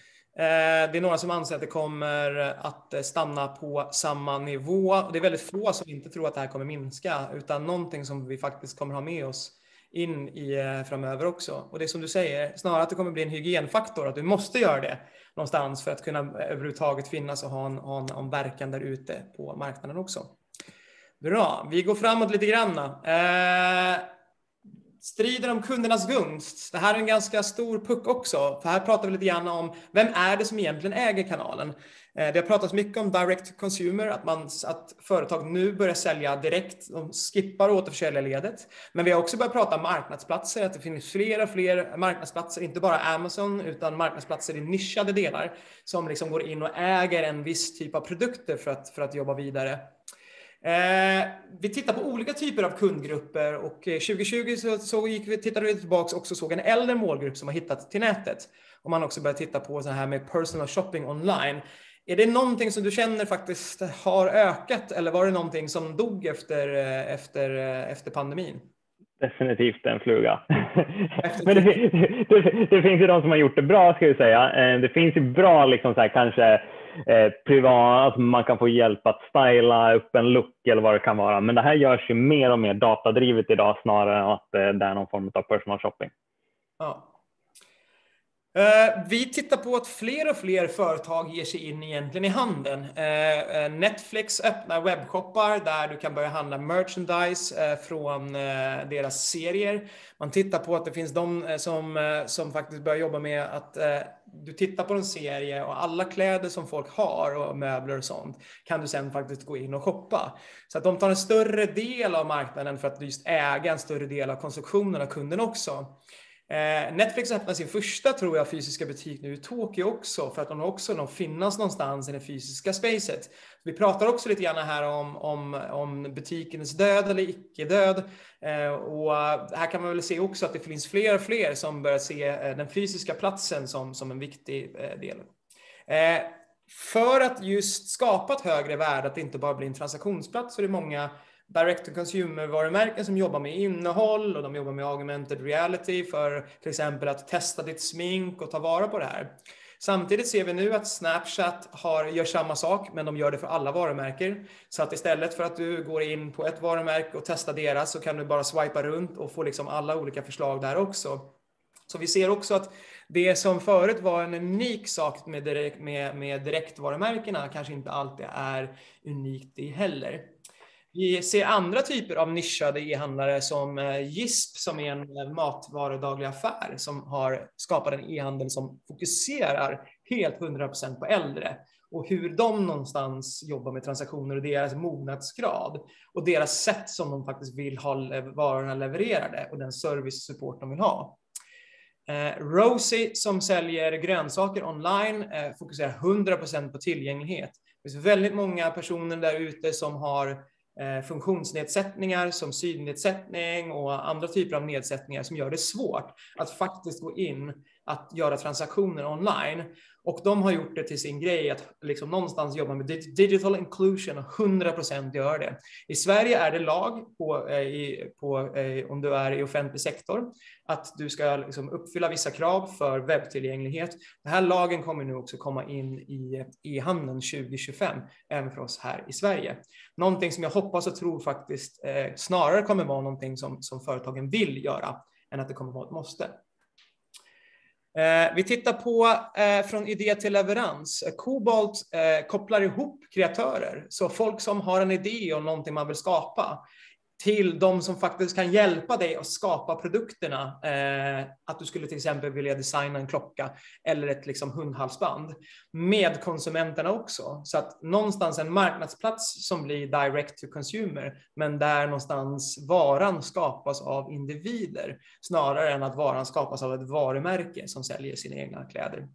Eh, det är några som anser att det kommer att stanna på samma nivå. Och det är väldigt få som inte tror att det här kommer minska, utan någonting som vi faktiskt kommer ha med oss in i framöver också. Och det är som du säger, snarare att det kommer bli en hygienfaktor, att du måste göra det någonstans för att kunna överhuvudtaget finnas och ha en, ha en, ha en verkan där ute på marknaden också. Bra, vi går framåt lite grann. Eh, striden om kundernas gunst. Det här är en ganska stor puck också, för här pratar vi lite grann om vem är det som egentligen äger kanalen. Det har pratats mycket om direct to consumer, att, man, att företag nu börjar sälja direkt, de skippar återförsäljarledet. Men vi har också börjat prata om marknadsplatser, att det finns fler och fler marknadsplatser, inte bara Amazon utan marknadsplatser i nischade delar som liksom går in och äger en viss typ av produkter för att, för att jobba vidare. Eh, vi tittar på olika typer av kundgrupper, och tjugo tjugo så, så gick vi, tittade vi tillbaka och såg en äldre målgrupp som har hittat till nätet. Och man också börjar titta på så här med personal shopping online. Är det någonting som du känner faktiskt har ökat, eller var det någonting som dog efter, efter, efter pandemin? Definitivt en fluga. Men det, det, det finns ju de som har gjort det bra, ska jag säga. Det finns ju bra liksom så här, kanske eh, privat, alltså man kan få hjälp att styla upp en look eller vad det kan vara. Men det här görs ju mer och mer datadrivet idag, snarare än att eh, det är någon form av personal shopping. Ja. Vi tittar på att fler och fler företag ger sig in egentligen i handeln. Netflix öppnar webbshoppar där du kan börja handla merchandise från deras serier. Man tittar på att det finns de som, som faktiskt börjar jobba med att du tittar på en serie och alla kläder som folk har och möbler och sånt kan du sen faktiskt gå in och shoppa. Så att de tar en större del av marknaden för att just äga en större del av konsumtionen av kunden också. Netflix öppnar sin första, tror jag, fysiska butik nu i Tokyo också, för att de också de finnas någonstans i det fysiska spacet. Vi pratar också lite grann här om, om, om butikens död eller icke-död, och här kan man väl se också att det finns fler och fler som börjar se den fysiska platsen som, som en viktig del. För att just skapa ett högre värde, att det inte bara blir en transaktionsplats, så är det många direct-to-consumer-varumärken som jobbar med innehåll, och de jobbar med augmented reality för till exempel att testa ditt smink och ta vara på det här. Samtidigt ser vi nu att Snapchat har, gör samma sak, men de gör det för alla varumärken. Så att istället för att du går in på ett varumärke och testar deras, så kan du bara swipa runt och få liksom alla olika förslag där också. Så vi ser också att det som förut var en unik sak med, direkt, med, med direktvarumärkena kanske inte alltid är unikt i heller. Vi ser andra typer av nischade e-handlare som Jisp, som är en matvarudaglig affär som har skapat en e-handel som fokuserar helt hundra procent på äldre och hur de någonstans jobbar med transaktioner och deras mognadsgrad och deras sätt som de faktiskt vill ha varorna levererade och den service-support de vill ha. Eh, Rosie, som säljer grönsaker online, eh, fokuserar hundra procent på tillgänglighet. Det finns väldigt många personer där ute som har funktionsnedsättningar som synnedsättning och andra typer av nedsättningar som gör det svårt att faktiskt gå in att göra transaktioner online. Och de har gjort det till sin grej att liksom någonstans jobba med digital inclusion och hundra procent gör det. I Sverige är det lag på, eh, i, på, eh, om du är i offentlig sektor att du ska liksom uppfylla vissa krav för webbtillgänglighet. Den här lagen kommer nu också komma in i e-handeln tjugo tjugofem, även för oss här i Sverige. Någonting som jag hoppas och tror faktiskt eh, snarare kommer vara någonting som, som företagen vill göra än att det kommer vara ett måste. Eh, vi tittar på eh, från idé till leverans. Cobalt eh, kopplar ihop kreatörer, så folk som har en idé om någonting man vill skapa till de som faktiskt kan hjälpa dig att skapa produkterna. Eh, att du skulle till exempel vilja designa en klocka eller ett liksom hundhalsband med konsumenterna också. Så att någonstans en marknadsplats som blir direct to consumer, men där någonstans varan skapas av individer snarare än att varan skapas av ett varumärke som säljer sina egna kläder.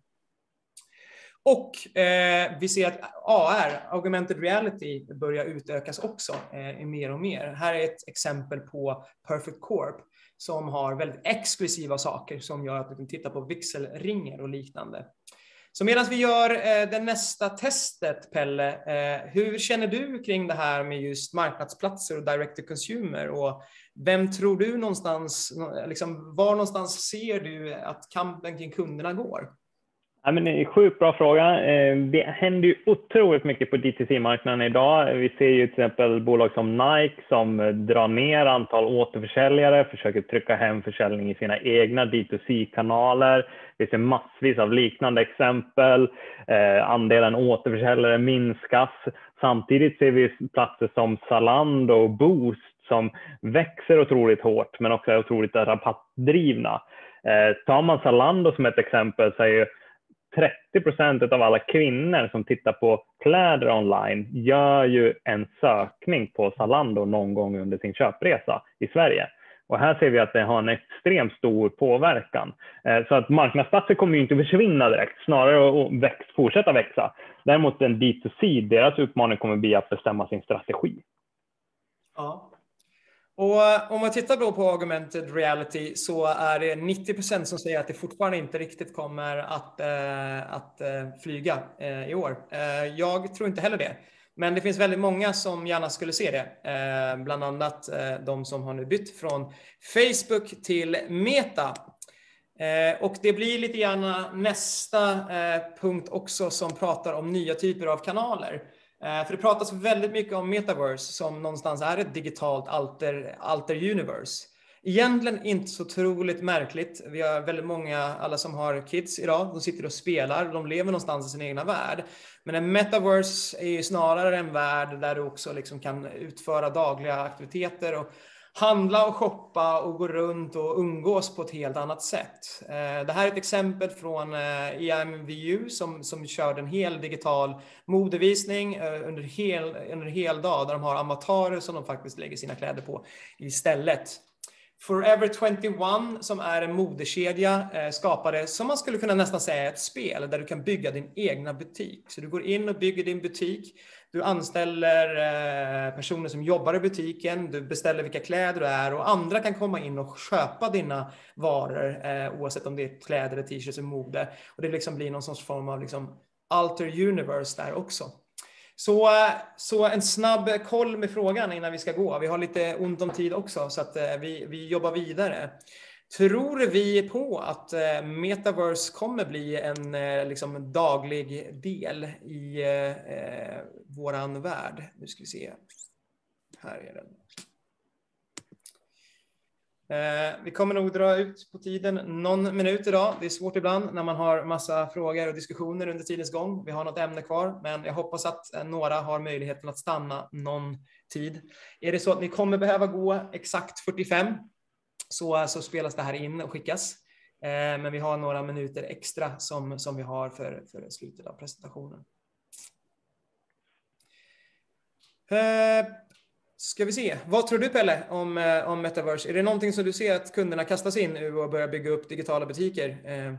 Och eh, vi ser att A R, augmented reality, börjar utökas också eh, mer och mer. Här är ett exempel på Perfect Corp som har väldigt exklusiva saker som gör att du kan titta på vigselringar och liknande. Så medan vi gör eh, det nästa testet, Pelle, eh, hur känner du kring det här med just marknadsplatser och direct to consumer? Och vem tror du någonstans, liksom, var någonstans ser du att kampen kring kunderna går? Ja, men det är en sjukt bra fråga. Det händer ju otroligt mycket på D T C-marknaden idag. Vi ser ju till exempel bolag som Nike som drar ner antal återförsäljare, försöker trycka hem försäljning i sina egna D två C-kanaler. Vi ser massvis av liknande exempel. Andelen återförsäljare minskas. Samtidigt ser vi platser som Zalando och Boost som växer otroligt hårt men också är otroligt rabattdrivna. Tar man Zalando som ett exempel så är ju trettio procent av alla kvinnor som tittar på kläder online gör ju en sökning på Zalando någon gång under sin köpresa i Sverige. Och här ser vi att det har en extremt stor påverkan. Så att marknadsplatser kommer ju inte försvinna direkt, snarare att väx, fortsätta växa. Däremot en D två C, deras utmaning kommer bli att bestämma sin strategi. Ja. Och om man tittar då på augmented reality så är det nittio procent som säger att det fortfarande inte riktigt kommer att, eh, att eh, flyga eh, i år. Eh, jag tror inte heller det. Men det finns väldigt många som gärna skulle se det. Eh, bland annat eh, de som har nu bytt från Facebook till Meta. Eh, och det blir lite gärna nästa eh, punkt också som pratar om nya typer av kanaler. För det pratas väldigt mycket om metaverse som någonstans är ett digitalt alter, alter universe. Egentligen inte så otroligt märkligt. Vi har väldigt många, alla som har kids idag, de sitter och spelar, de lever någonstans i sin egna värld. Men en metaverse är ju snarare en värld där du också liksom kan utföra dagliga aktiviteter och handla och shoppa och gå runt och umgås på ett helt annat sätt. Det här är ett exempel från E M V U som, som körde en hel digital modevisning under hel, under en hel dag där de har avatarer som de faktiskt lägger sina kläder på istället. Forever tjugoett som är en modekedja skapade, som man skulle kunna nästan säga, ett spel där du kan bygga din egna butik. Så du går in och bygger din butik. Du anställer personer som jobbar i butiken. Du beställer vilka kläder du är och andra kan komma in och köpa dina varor oavsett om det är kläder eller t-shirts eller mode. Och det liksom blir någon sorts form av liksom alter universe där också. Så, så en snabb koll med frågan innan vi ska gå. Vi har lite ont om tid också så att vi, vi jobbar vidare. Tror vi på att metaverse kommer bli en liksom, daglig del i eh, våran värld? Nu ska vi se. Här är den. Eh, vi kommer nog dra ut på tiden någon minut idag. Det är svårt ibland när man har massa frågor och diskussioner under tidens gång. Vi har något ämne kvar, men jag hoppas att eh, några har möjligheten att stanna någon tid. Är det så att ni kommer behöva gå exakt fyrtiofem så, så spelas det här in och skickas. Eh, men vi har några minuter extra som, som vi har för, för slutet av presentationen. Eh, Ska vi se. Vad tror du, Pelle, om, om metaverse? Är det någonting som du ser att kunderna kastas in nu och börjar bygga upp digitala butiker? Eh.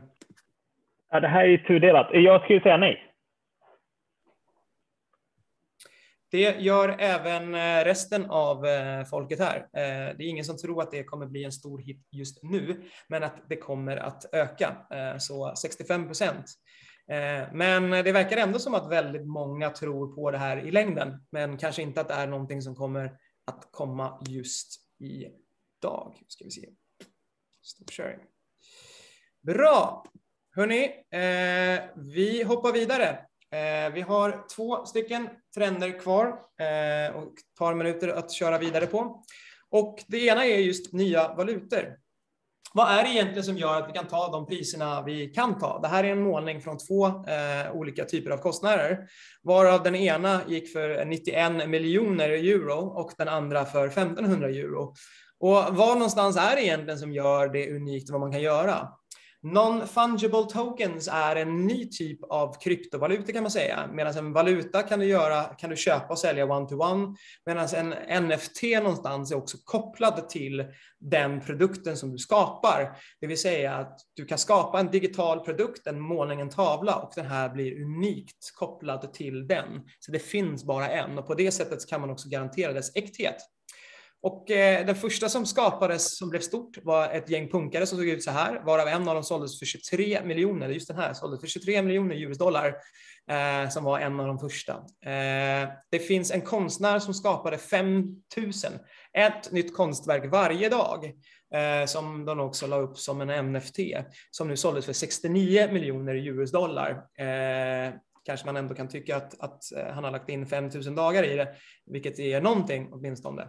Ja, det här är ju tudelat. Jag skulle säga nej. Det gör även resten av folket här. Det är ingen som tror att det kommer bli en stor hit just nu, men att det kommer att öka, så sextiofem procent. Men det verkar ändå som att väldigt många tror på det här i längden, men kanske inte att det är någonting som kommer att komma just idag. Ska vi se. Stop sharing. Bra. Hörrni, eh, vi hoppar vidare. Eh, vi har två stycken trender kvar eh, och ett par minuter att köra vidare på. Och det ena är just nya valutor. Vad är det egentligen som gör att vi kan ta de priserna vi kan ta? Det här är en målning från två eh, olika typer av kostnader, varav den ena gick för nittioen miljoner euro och den andra för femtonhundra euro. Och vad någonstans är det egentligen som gör det unikt vad man kan göra? Non-fungible tokens är en ny typ av kryptovaluta kan man säga. Medan en valuta kan du, göra, kan du köpa och sälja one-to-one. Medan en N F T någonstans är också kopplad till den produkten som du skapar. Det vill säga att du kan skapa en digital produkt, en målning, en tavla, och den här blir unikt kopplad till den. Så det finns bara en, och på det sättet kan man också garantera dess äkthet. Och eh, den första som skapades som blev stort var ett gäng punkare som såg ut så här, varav en av dem såldes för tjugotre miljoner, just den här såldes för tjugotre miljoner U S-dollar, eh, som var en av de första. Eh, det finns en konstnär som skapade fem tusen, ett nytt konstverk varje dag, eh, som de också la upp som en N F T, som nu såldes för sextionio miljoner U S-dollar. Eh, kanske man ändå kan tycka att, att han har lagt in fem tusen dagar i det, vilket är någonting åtminstone.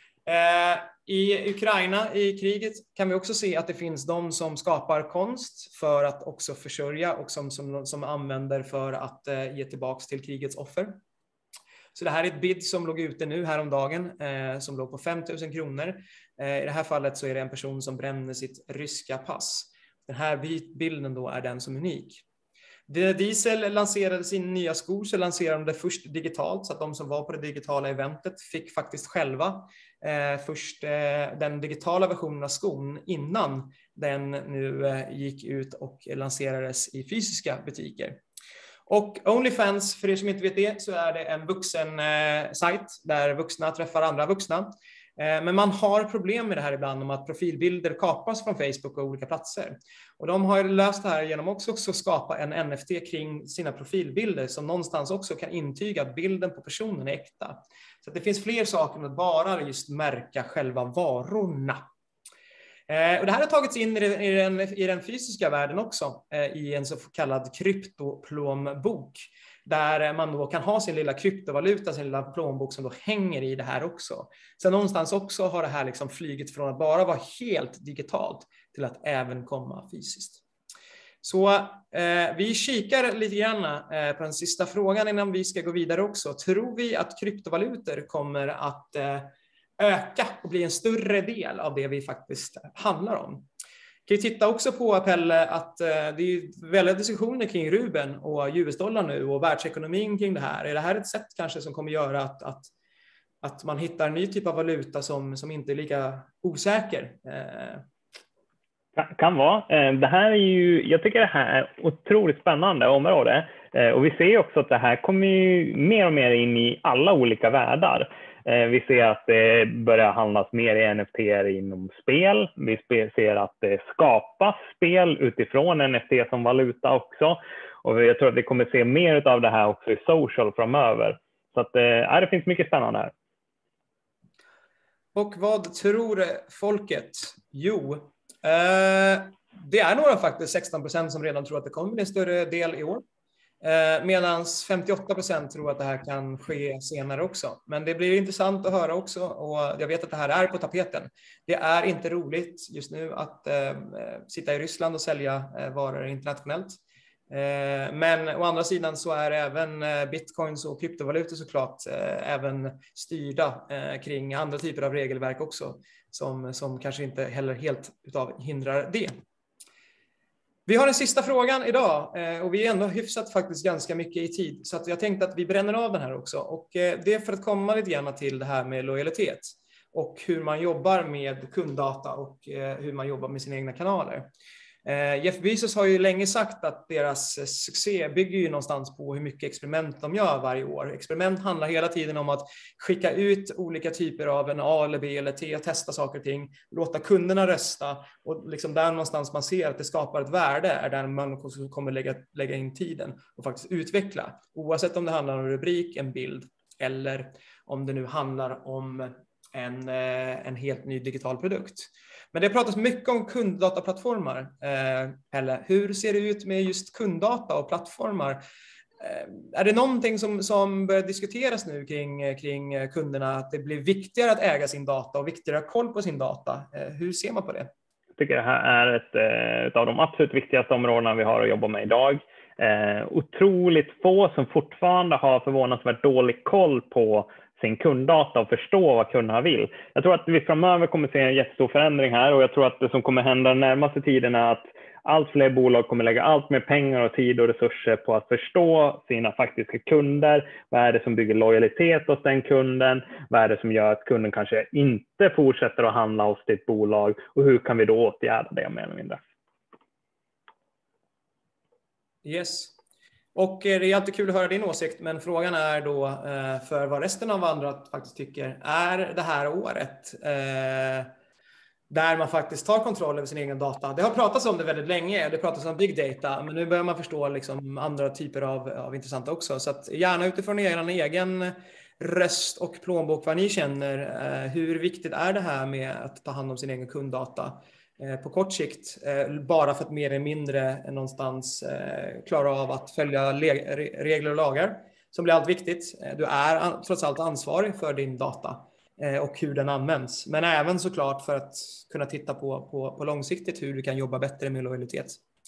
I Ukraina, i kriget, kan vi också se att det finns de som skapar konst för att också försörja och som, som, som använder för att eh, ge tillbaka till krigets offer. Så det här är ett bid som låg ute nu häromdagen eh, som låg på fem tusen kronor. Eh, I det här fallet så är det en person som bränner sitt ryska pass. Den här bilden då är den som är unik. När Diesel lanserade sin nya skor så lanserade de det först digitalt, så att de som var på det digitala eventet fick faktiskt själva eh, först eh, den digitala versionen av skon innan den nu eh, gick ut och lanserades i fysiska butiker. Och OnlyFans, för er som inte vet det, så är det en vuxen eh, sajt där vuxna träffar andra vuxna. Men man har problem med det här ibland om att profilbilder kapas från Facebook och olika platser. Och de har löst det här genom också att skapa en N F T kring sina profilbilder som någonstans också kan intyga att bilden på personen är äkta. Så att det finns fler saker än att bara just märka själva varorna. Och det här har tagits in i den, i den, i den fysiska världen också, i en så kallad kryptoplånbok. Där man då kan ha sin lilla kryptovaluta, sin lilla plånbok som då hänger i det här också. Sen någonstans också har det här liksom flygit från att bara vara helt digitalt till att även komma fysiskt. Så eh, vi kikar lite grann eh, på den sista frågan innan vi ska gå vidare också. Tror vi att kryptovalutor kommer att eh, öka och bli en större del av det vi faktiskt handlar om? Kan ju titta också på, Pelle, att eh, det är väldigt diskussioner kring Ruben och U S-dollar nu och världsekonomin kring det här. Är det här ett sätt kanske som kommer göra att, att, att man hittar en ny typ av valuta som, som inte är lika osäker? Eh. Kan, kan vara. Det här är ju, jag tycker det här är otroligt spännande område. Och vi ser också att det här kommer ju mer och mer in i alla olika världar. Vi ser att det börjar handlas mer i N F T inom spel. Vi ser att det skapas spel utifrån N F T som valuta också. Och jag tror att vi kommer se mer av det här också i social framöver. Så att, ja, det finns mycket spännande här. Och vad tror folket? Jo, eh, det är några faktiskt sexton procent som redan tror att det kommer bli en större del i år. Eh, Medan femtioåtta procent tror att det här kan ske senare också. Men det blir intressant att höra också, och jag vet att det här är på tapeten. Det är inte roligt just nu att eh, sitta i Ryssland och sälja eh, varor internationellt. Eh, men å andra sidan så är även eh, bitcoins och kryptovalutor såklart eh, även styrda eh, kring andra typer av regelverk också, som, som kanske inte heller helt utav hindrar det. Vi har den sista frågan idag och vi är ändå hyfsat faktiskt ganska mycket i tid. Så att jag tänkte att vi bränner av den här också. Och det är för att komma lite grann till det här med lojalitet och hur man jobbar med kunddata och hur man jobbar med sina egna kanaler. Eh, Jeff Bezos har ju länge sagt att deras succé bygger ju någonstans på hur mycket experiment de gör varje år. Experiment handlar hela tiden om att skicka ut olika typer av en A eller B eller T och testa saker och ting, låta kunderna rösta och liksom där någonstans man ser att det skapar ett värde är där man kommer lägga, lägga in tiden och faktiskt utveckla. Oavsett om det handlar om en rubrik, en bild eller om det nu handlar om en, en helt ny digital produkt. Men det pratas mycket om kunddataplattformar. Eh, eller hur ser det ut med just kunddata och plattformar? Eh, är det någonting som, som börjar diskuteras nu kring, kring kunderna, att det blir viktigare att äga sin data och viktigare att ha koll på sin data? Eh, hur ser man på det? Jag tycker det här är ett, ett av de absolut viktigaste områdena vi har att jobba med idag. Eh, otroligt få som fortfarande har förvånansvärt dålig koll på sin kunddata och förstå vad kunderna vill. Jag tror att vi framöver kommer se en jättestor förändring här och jag tror att det som kommer hända den närmaste tiden är att allt fler bolag kommer lägga allt mer pengar och tid och resurser på att förstå sina faktiska kunder. Vad är det som bygger lojalitet hos den kunden? Vad är det som gör att kunden kanske inte fortsätter att handla hos ditt bolag? Och hur kan vi då åtgärda det mer eller mindre? Yes. Och det är alltid kul att höra din åsikt, men frågan är då för vad resten av andra faktiskt tycker. Är det här året där man faktiskt tar kontroll över sin egen data? Det har pratats om det väldigt länge, det pratas om big data, men nu börjar man förstå liksom andra typer av, av intressanta också. Så att gärna utifrån er egen röst och plånbok vad ni känner. Hur viktigt är det här med att ta hand om sin egen kunddata? På kort sikt, bara för att mer eller mindre någonstans klara av att följa regler och lagar som blir allt viktigt. Du är trots allt ansvarig för din data och hur den används. Men även såklart för att kunna titta på, på, på långsiktigt hur du kan jobba bättre med lojalitet.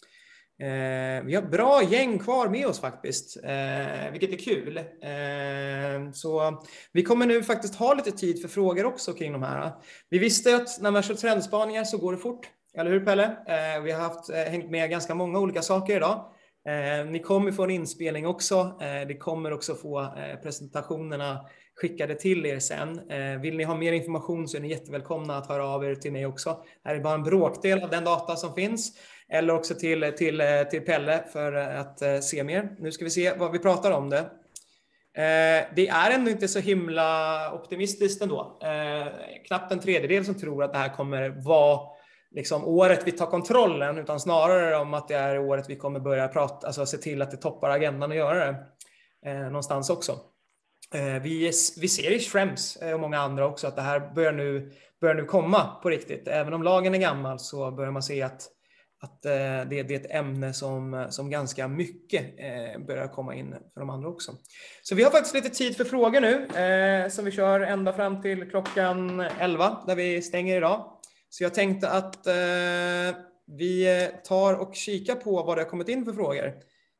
Eh, vi har bra gäng kvar med oss faktiskt, eh, vilket är kul. Eh, så vi kommer nu faktiskt ha lite tid för frågor också kring de här. Vi visste att när man kör trendspaningar så går det fort, eller hur Pelle? Eh, vi har haft, eh, hängt med ganska många olika saker idag. Eh, ni kommer få en inspelning också. Eh, det kommer också få eh, presentationerna skickade till er sen. Eh, vill ni ha mer information så är ni jättevälkomna att höra av er till mig också. Det här är bara en bråkdel av den data som finns. Eller också till, till, till Pelle för att eh, se mer. Nu ska vi se vad vi pratar om det. Eh, det är ändå inte så himla optimistiskt ändå. Eh, knappt en tredjedel som tror att det här kommer vara liksom året vi tar kontrollen, utan snarare om att det är året vi kommer börja prata, alltså se till att det toppar agendan och göra det eh, någonstans också. Eh, vi, vi ser i Schrems eh, och många andra också att det här börjar nu, börjar nu komma på riktigt. Även om lagen är gammal så börjar man se att, att eh, det, det är ett ämne som, som ganska mycket eh, börjar komma in för de andra också. Så vi har faktiskt lite tid för frågor nu eh, som vi kör ända fram till klockan elva där vi stänger idag. Så jag tänkte att eh, vi tar och kikar på vad det har kommit in för frågor.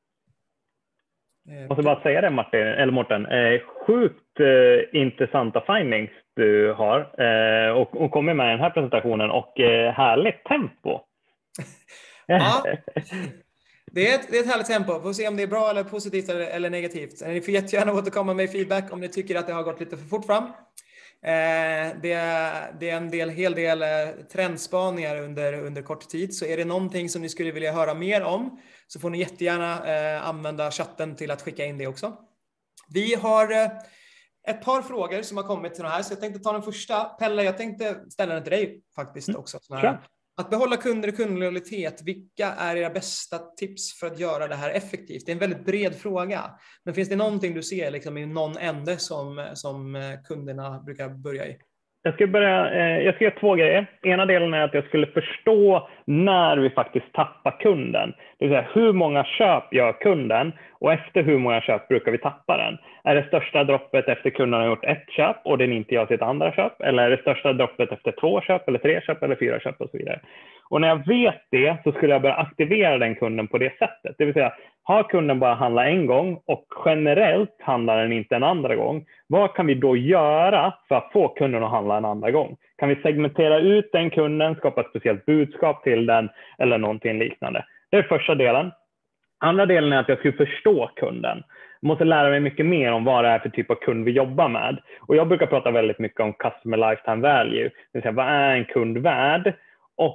Jag måste bara säga det Martin, eller Mårten, eh, sjukt eh, intressanta findings du har eh, och, och kommer med i den här presentationen och eh, härligt tempo. Ja, det är, ett, det är ett härligt tempo. Vi får se om det är bra eller positivt eller, eller negativt. Ni får jättegärna återkomma med feedback om ni tycker att det har gått lite för fort fram. Eh, det, det är en del, hel del eh, trendspaningar under, under kort tid. Så är det någonting som ni skulle vilja höra mer om så får ni jättegärna eh, använda chatten till att skicka in det också. Vi har eh, ett par frågor som har kommit till det här. Så jag tänkte ta den första. Pelle, jag tänkte ställa den till dig faktiskt också. Mm. Här. Att behålla kunder och kundlojalitet, vilka är era bästa tips för att göra det här effektivt? Det är en väldigt bred fråga. Men finns det någonting du ser liksom, i någon ände som, som kunderna brukar börja i? Jag ska, börja, eh, jag ska göra två grejer. Ena delen är att jag skulle förstå när vi faktiskt tappar kunden. Det vill säga hur många köp gör kunden och efter hur många köp brukar vi tappa den. Är det största droppet efter kunden har gjort ett köp och den inte gör sitt andra köp? Eller är det största droppet efter två köp eller tre köp eller fyra köp och så vidare? Och när jag vet det så skulle jag börja aktivera den kunden på det sättet. Det vill säga, har kunden bara handlat en gång och generellt handlar den inte en andra gång, vad kan vi då göra för att få kunden att handla en andra gång? Kan vi segmentera ut den kunden, skapa ett speciellt budskap till den eller någonting liknande? Det är första delen. Andra delen är att jag skulle förstå kunden. Jag måste lära mig mycket mer om vad det är för typ av kund vi jobbar med. Och jag brukar prata väldigt mycket om customer lifetime value. Det vill säga, vad är en kund värd? Och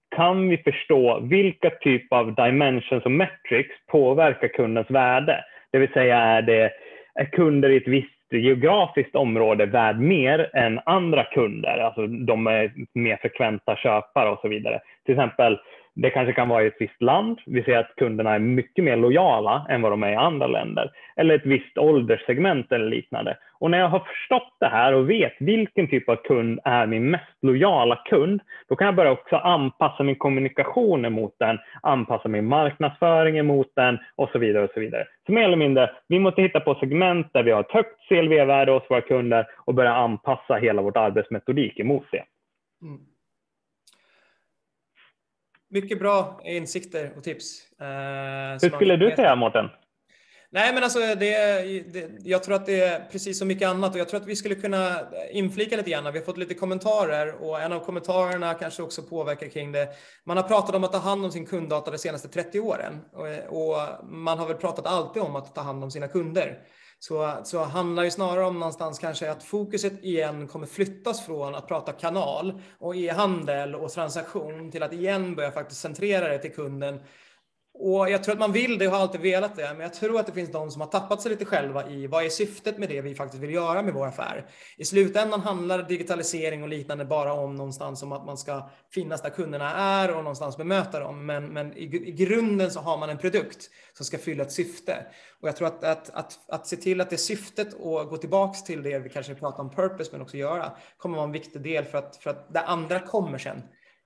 kan vi förstå vilka typ av dimensions och metrics påverkar kundens värde. Det vill säga, är det är kunder i ett visst geografiskt område värd mer än andra kunder, alltså de är mer frekventa köpare och så vidare. Till exempel, det kanske kan vara i ett visst land. Vi ser att kunderna är mycket mer lojala än vad de är i andra länder. Eller ett visst ålderssegment eller liknande. Och när jag har förstått det här och vet vilken typ av kund är min mest lojala kund, då kan jag börja också anpassa min kommunikation emot den, anpassa min marknadsföring emot den och så vidare och så vidare. Så mer eller mindre, vi måste hitta på segment där vi har ett högt C L V-värde hos våra kunder och börja anpassa hela vårt arbetsmetodik emot det. Mm. Mycket bra insikter och tips. Eh, Hur skulle du säga, Mårten? Nej, men alltså det, det, jag tror att det är precis som mycket annat, och jag tror att vi skulle kunna inflika lite grann. Vi har fått lite kommentarer, och en av kommentarerna kanske också påverkar kring det. Man har pratat om att ta hand om sin kunddata de senaste trettio åren, och, och man har väl pratat alltid om att ta hand om sina kunder. Så, så handlar det snarare om någonstans kanske att fokuset igen kommer flyttas från att prata kanal och e-handel och transaktion till att igen börja faktiskt centrera det till kunden. Och jag tror att man vill det och har alltid velat det, men jag tror att det finns de som har tappat sig lite själva i vad är syftet med det vi faktiskt vill göra med vår affär. I slutändan handlar digitalisering och liknande bara om någonstans om att man ska finnas där kunderna är och någonstans bemöta dem, men, men i, i grunden så har man en produkt som ska fylla ett syfte. Och jag tror att, att, att, att se till att det syftet och gå tillbaka till det vi kanske pratar om purpose men också göra kommer vara en viktig del för att, för att det andra kommer sen.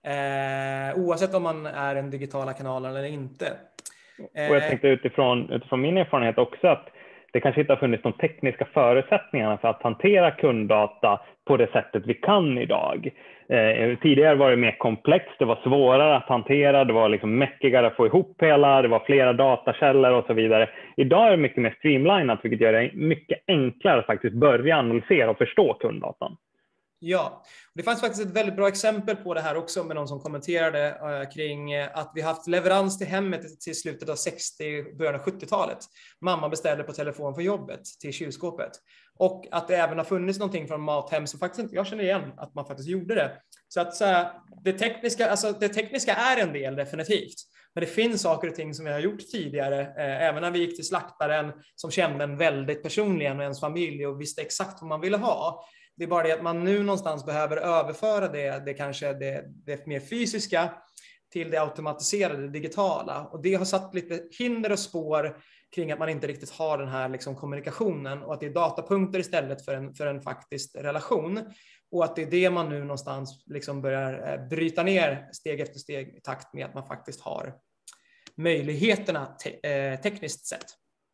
Eh, oavsett om man är en digitala kanalen eller inte. Eh, och jag tänkte utifrån, utifrån min erfarenhet också att det kanske inte har funnits de tekniska förutsättningarna för att hantera kunddata på det sättet vi kan idag. Eh, tidigare var det mer komplext, det var svårare att hantera, det var liksom mäckigare att få ihop hela, det var flera datakällor och så vidare. Idag är det mycket mer streamlinat, vilket gör det mycket enklare att faktiskt börja analysera och förstå kunddatan. Ja, det fanns faktiskt ett väldigt bra exempel på det här också med någon som kommenterade eh, kring att vi haft leverans till hemmet till slutet av sextio, början av sjuttiotalet. Mamma beställde på telefon för jobbet till kylskåpet. Och att det även har funnits någonting från Mathem som faktiskt inte jag känner igen att man faktiskt gjorde det. Så att så här, det, tekniska, alltså det tekniska är en del definitivt. Men det finns saker och ting som vi har gjort tidigare, eh, även när vi gick till slaktaren som kände en väldigt personligen och ens familj och visste exakt vad man ville ha. Det är bara det att man nu någonstans behöver överföra det, det kanske det, det mer fysiska till det automatiserade, det digitala. Och det har satt lite hinder och spår kring att man inte riktigt har den här liksom kommunikationen och att det är datapunkter istället för en, för en faktisk relation. Och att det är det man nu någonstans liksom börjar bryta ner steg efter steg i takt med att man faktiskt har möjligheterna te- eh, tekniskt sett.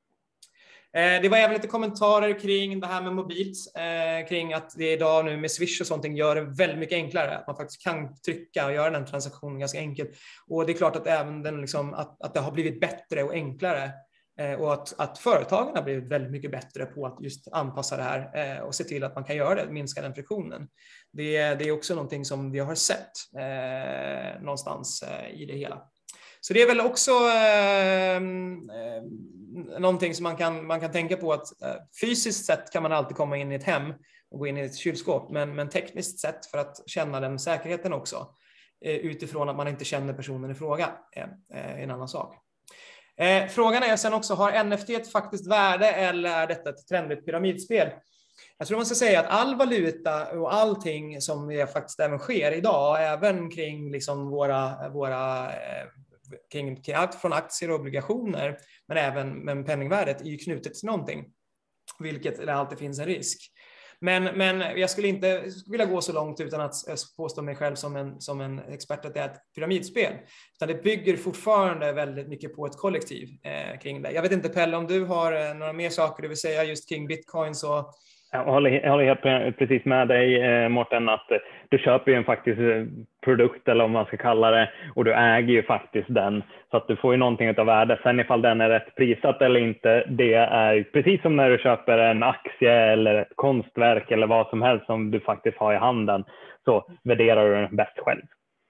Det var även lite kommentarer kring det här med mobilt, eh, kring att det idag nu med Swish och sånt gör det väldigt mycket enklare, att man faktiskt kan trycka och göra den transaktionen ganska enkelt. Och det är klart att även den liksom, att, att det har blivit bättre och enklare eh, och att, att företagen har blivit väldigt mycket bättre på att just anpassa det här eh, och se till att man kan göra det, minska den friktionen. Det, det är också någonting som vi har sett eh, någonstans eh, i det hela. Så det är väl också eh, eh, någonting som man kan, man kan tänka på att eh, fysiskt sett kan man alltid komma in i ett hem och gå in i ett kylskåp, men, men tekniskt sett för att känna den säkerheten också eh, utifrån att man inte känner personen i fråga är eh, en annan sak. Eh, frågan är sen också, har N F T ett faktiskt värde eller är detta ett trendigt pyramidspel? Jag tror man ska säga att all valuta och allting som det faktiskt även sker idag, även kring liksom våra, våra eh, Kring, kring allt från aktier och obligationer, men även med penningvärdet är ju knutet till någonting, vilket det alltid finns en risk. Men, men jag skulle inte vilja gå så långt utan att påstå mig själv som en, som en expert att det är ett pyramidspel, utan det bygger fortfarande väldigt mycket på ett kollektiv eh, kring det. Jag vet inte, Pelle, om du har eh, några mer saker du vill säga just kring bitcoins och Jag håller, jag håller helt precis med dig, Mårten, att du köper ju en faktisk produkt, eller om man ska kalla det, och du äger ju faktiskt den, så att du får ju någonting av värde. Sen ifall den är rätt prissatt eller inte, det är precis som när du köper en aktie eller ett konstverk eller vad som helst som du faktiskt har i handen, så värderar du den bäst själv.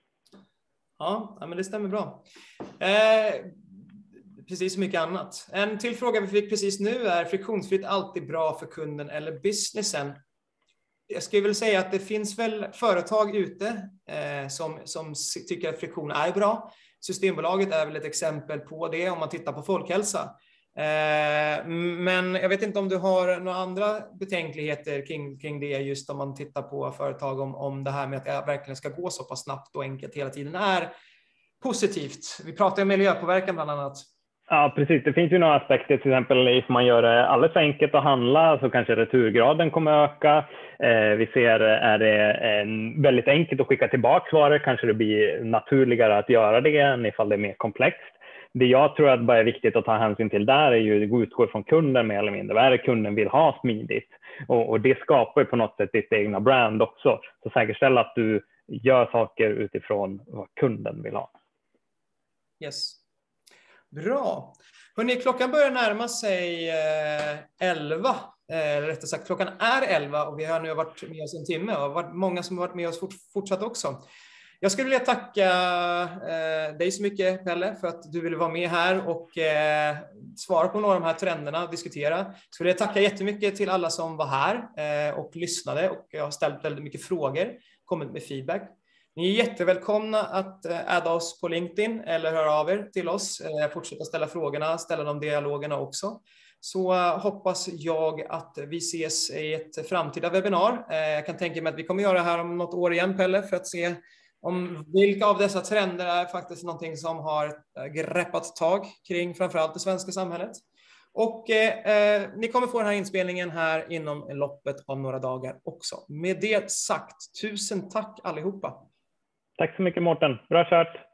Ja, men det stämmer bra. Eh... Precis som mycket annat. En till fråga vi fick precis nu är: friktionsfritt alltid bra för kunden eller businessen? jag skulle väl säga att det finns väl företag ute eh, som, som tycker att friktion är bra. Systembolaget är väl ett exempel på det om man tittar på folkhälsa. Eh, men jag vet inte om du har några andra betänkligheter kring, kring det, just om man tittar på företag, om, om det här med att det verkligen ska gå så pass snabbt och enkelt hela tiden är positivt. Vi pratar om miljöpåverkan bland annat. Ja, precis. Det finns ju några aspekter, till exempel om man gör det alldeles för enkelt att handla så kanske returgraden kommer att öka. Eh, vi ser, är det en väldigt enkelt att skicka tillbaka varor, kanske det blir naturligare att göra det än ifall det är mer komplext. Det jag tror att bara är viktigt att ta hänsyn till där är ju att utgå från kunden mer eller mindre. Vad är det kunden vill ha smidigt? Och, och det skapar ju på något sätt ditt egna brand också. Så säkerställ att du gör saker utifrån vad kunden vill ha. Yes. Bra. Hörrni, klockan börjar närma sig eh, elva. Eh, rättare sagt, klockan är elva och vi har nu varit med oss en timme och varit många som har varit med oss fort, fortsatt också. Jag skulle vilja tacka eh, dig så mycket, Pelle, för att du ville vara med här och eh, svara på några av de här trenderna och diskutera. Jag skulle vilja tacka jättemycket till alla som var här eh, och lyssnade och jag har ställt väldigt mycket frågor, kommit med feedback. Ni är jättevälkomna att adda oss på LinkedIn eller höra av er till oss. Fortsätta ställa frågorna, ställa de dialogerna också. Så hoppas jag att vi ses i ett framtida webbinar. Jag kan tänka mig att vi kommer göra det här om något år igen, Pelle, för att se om vilka av dessa trender är faktiskt någonting som har greppat tag kring framförallt det svenska samhället. Och eh, ni kommer få den här inspelningen här inom loppet av några dagar också. Med det sagt, tusen tack allihopa. Tack så mycket, Mårten. Bra kört.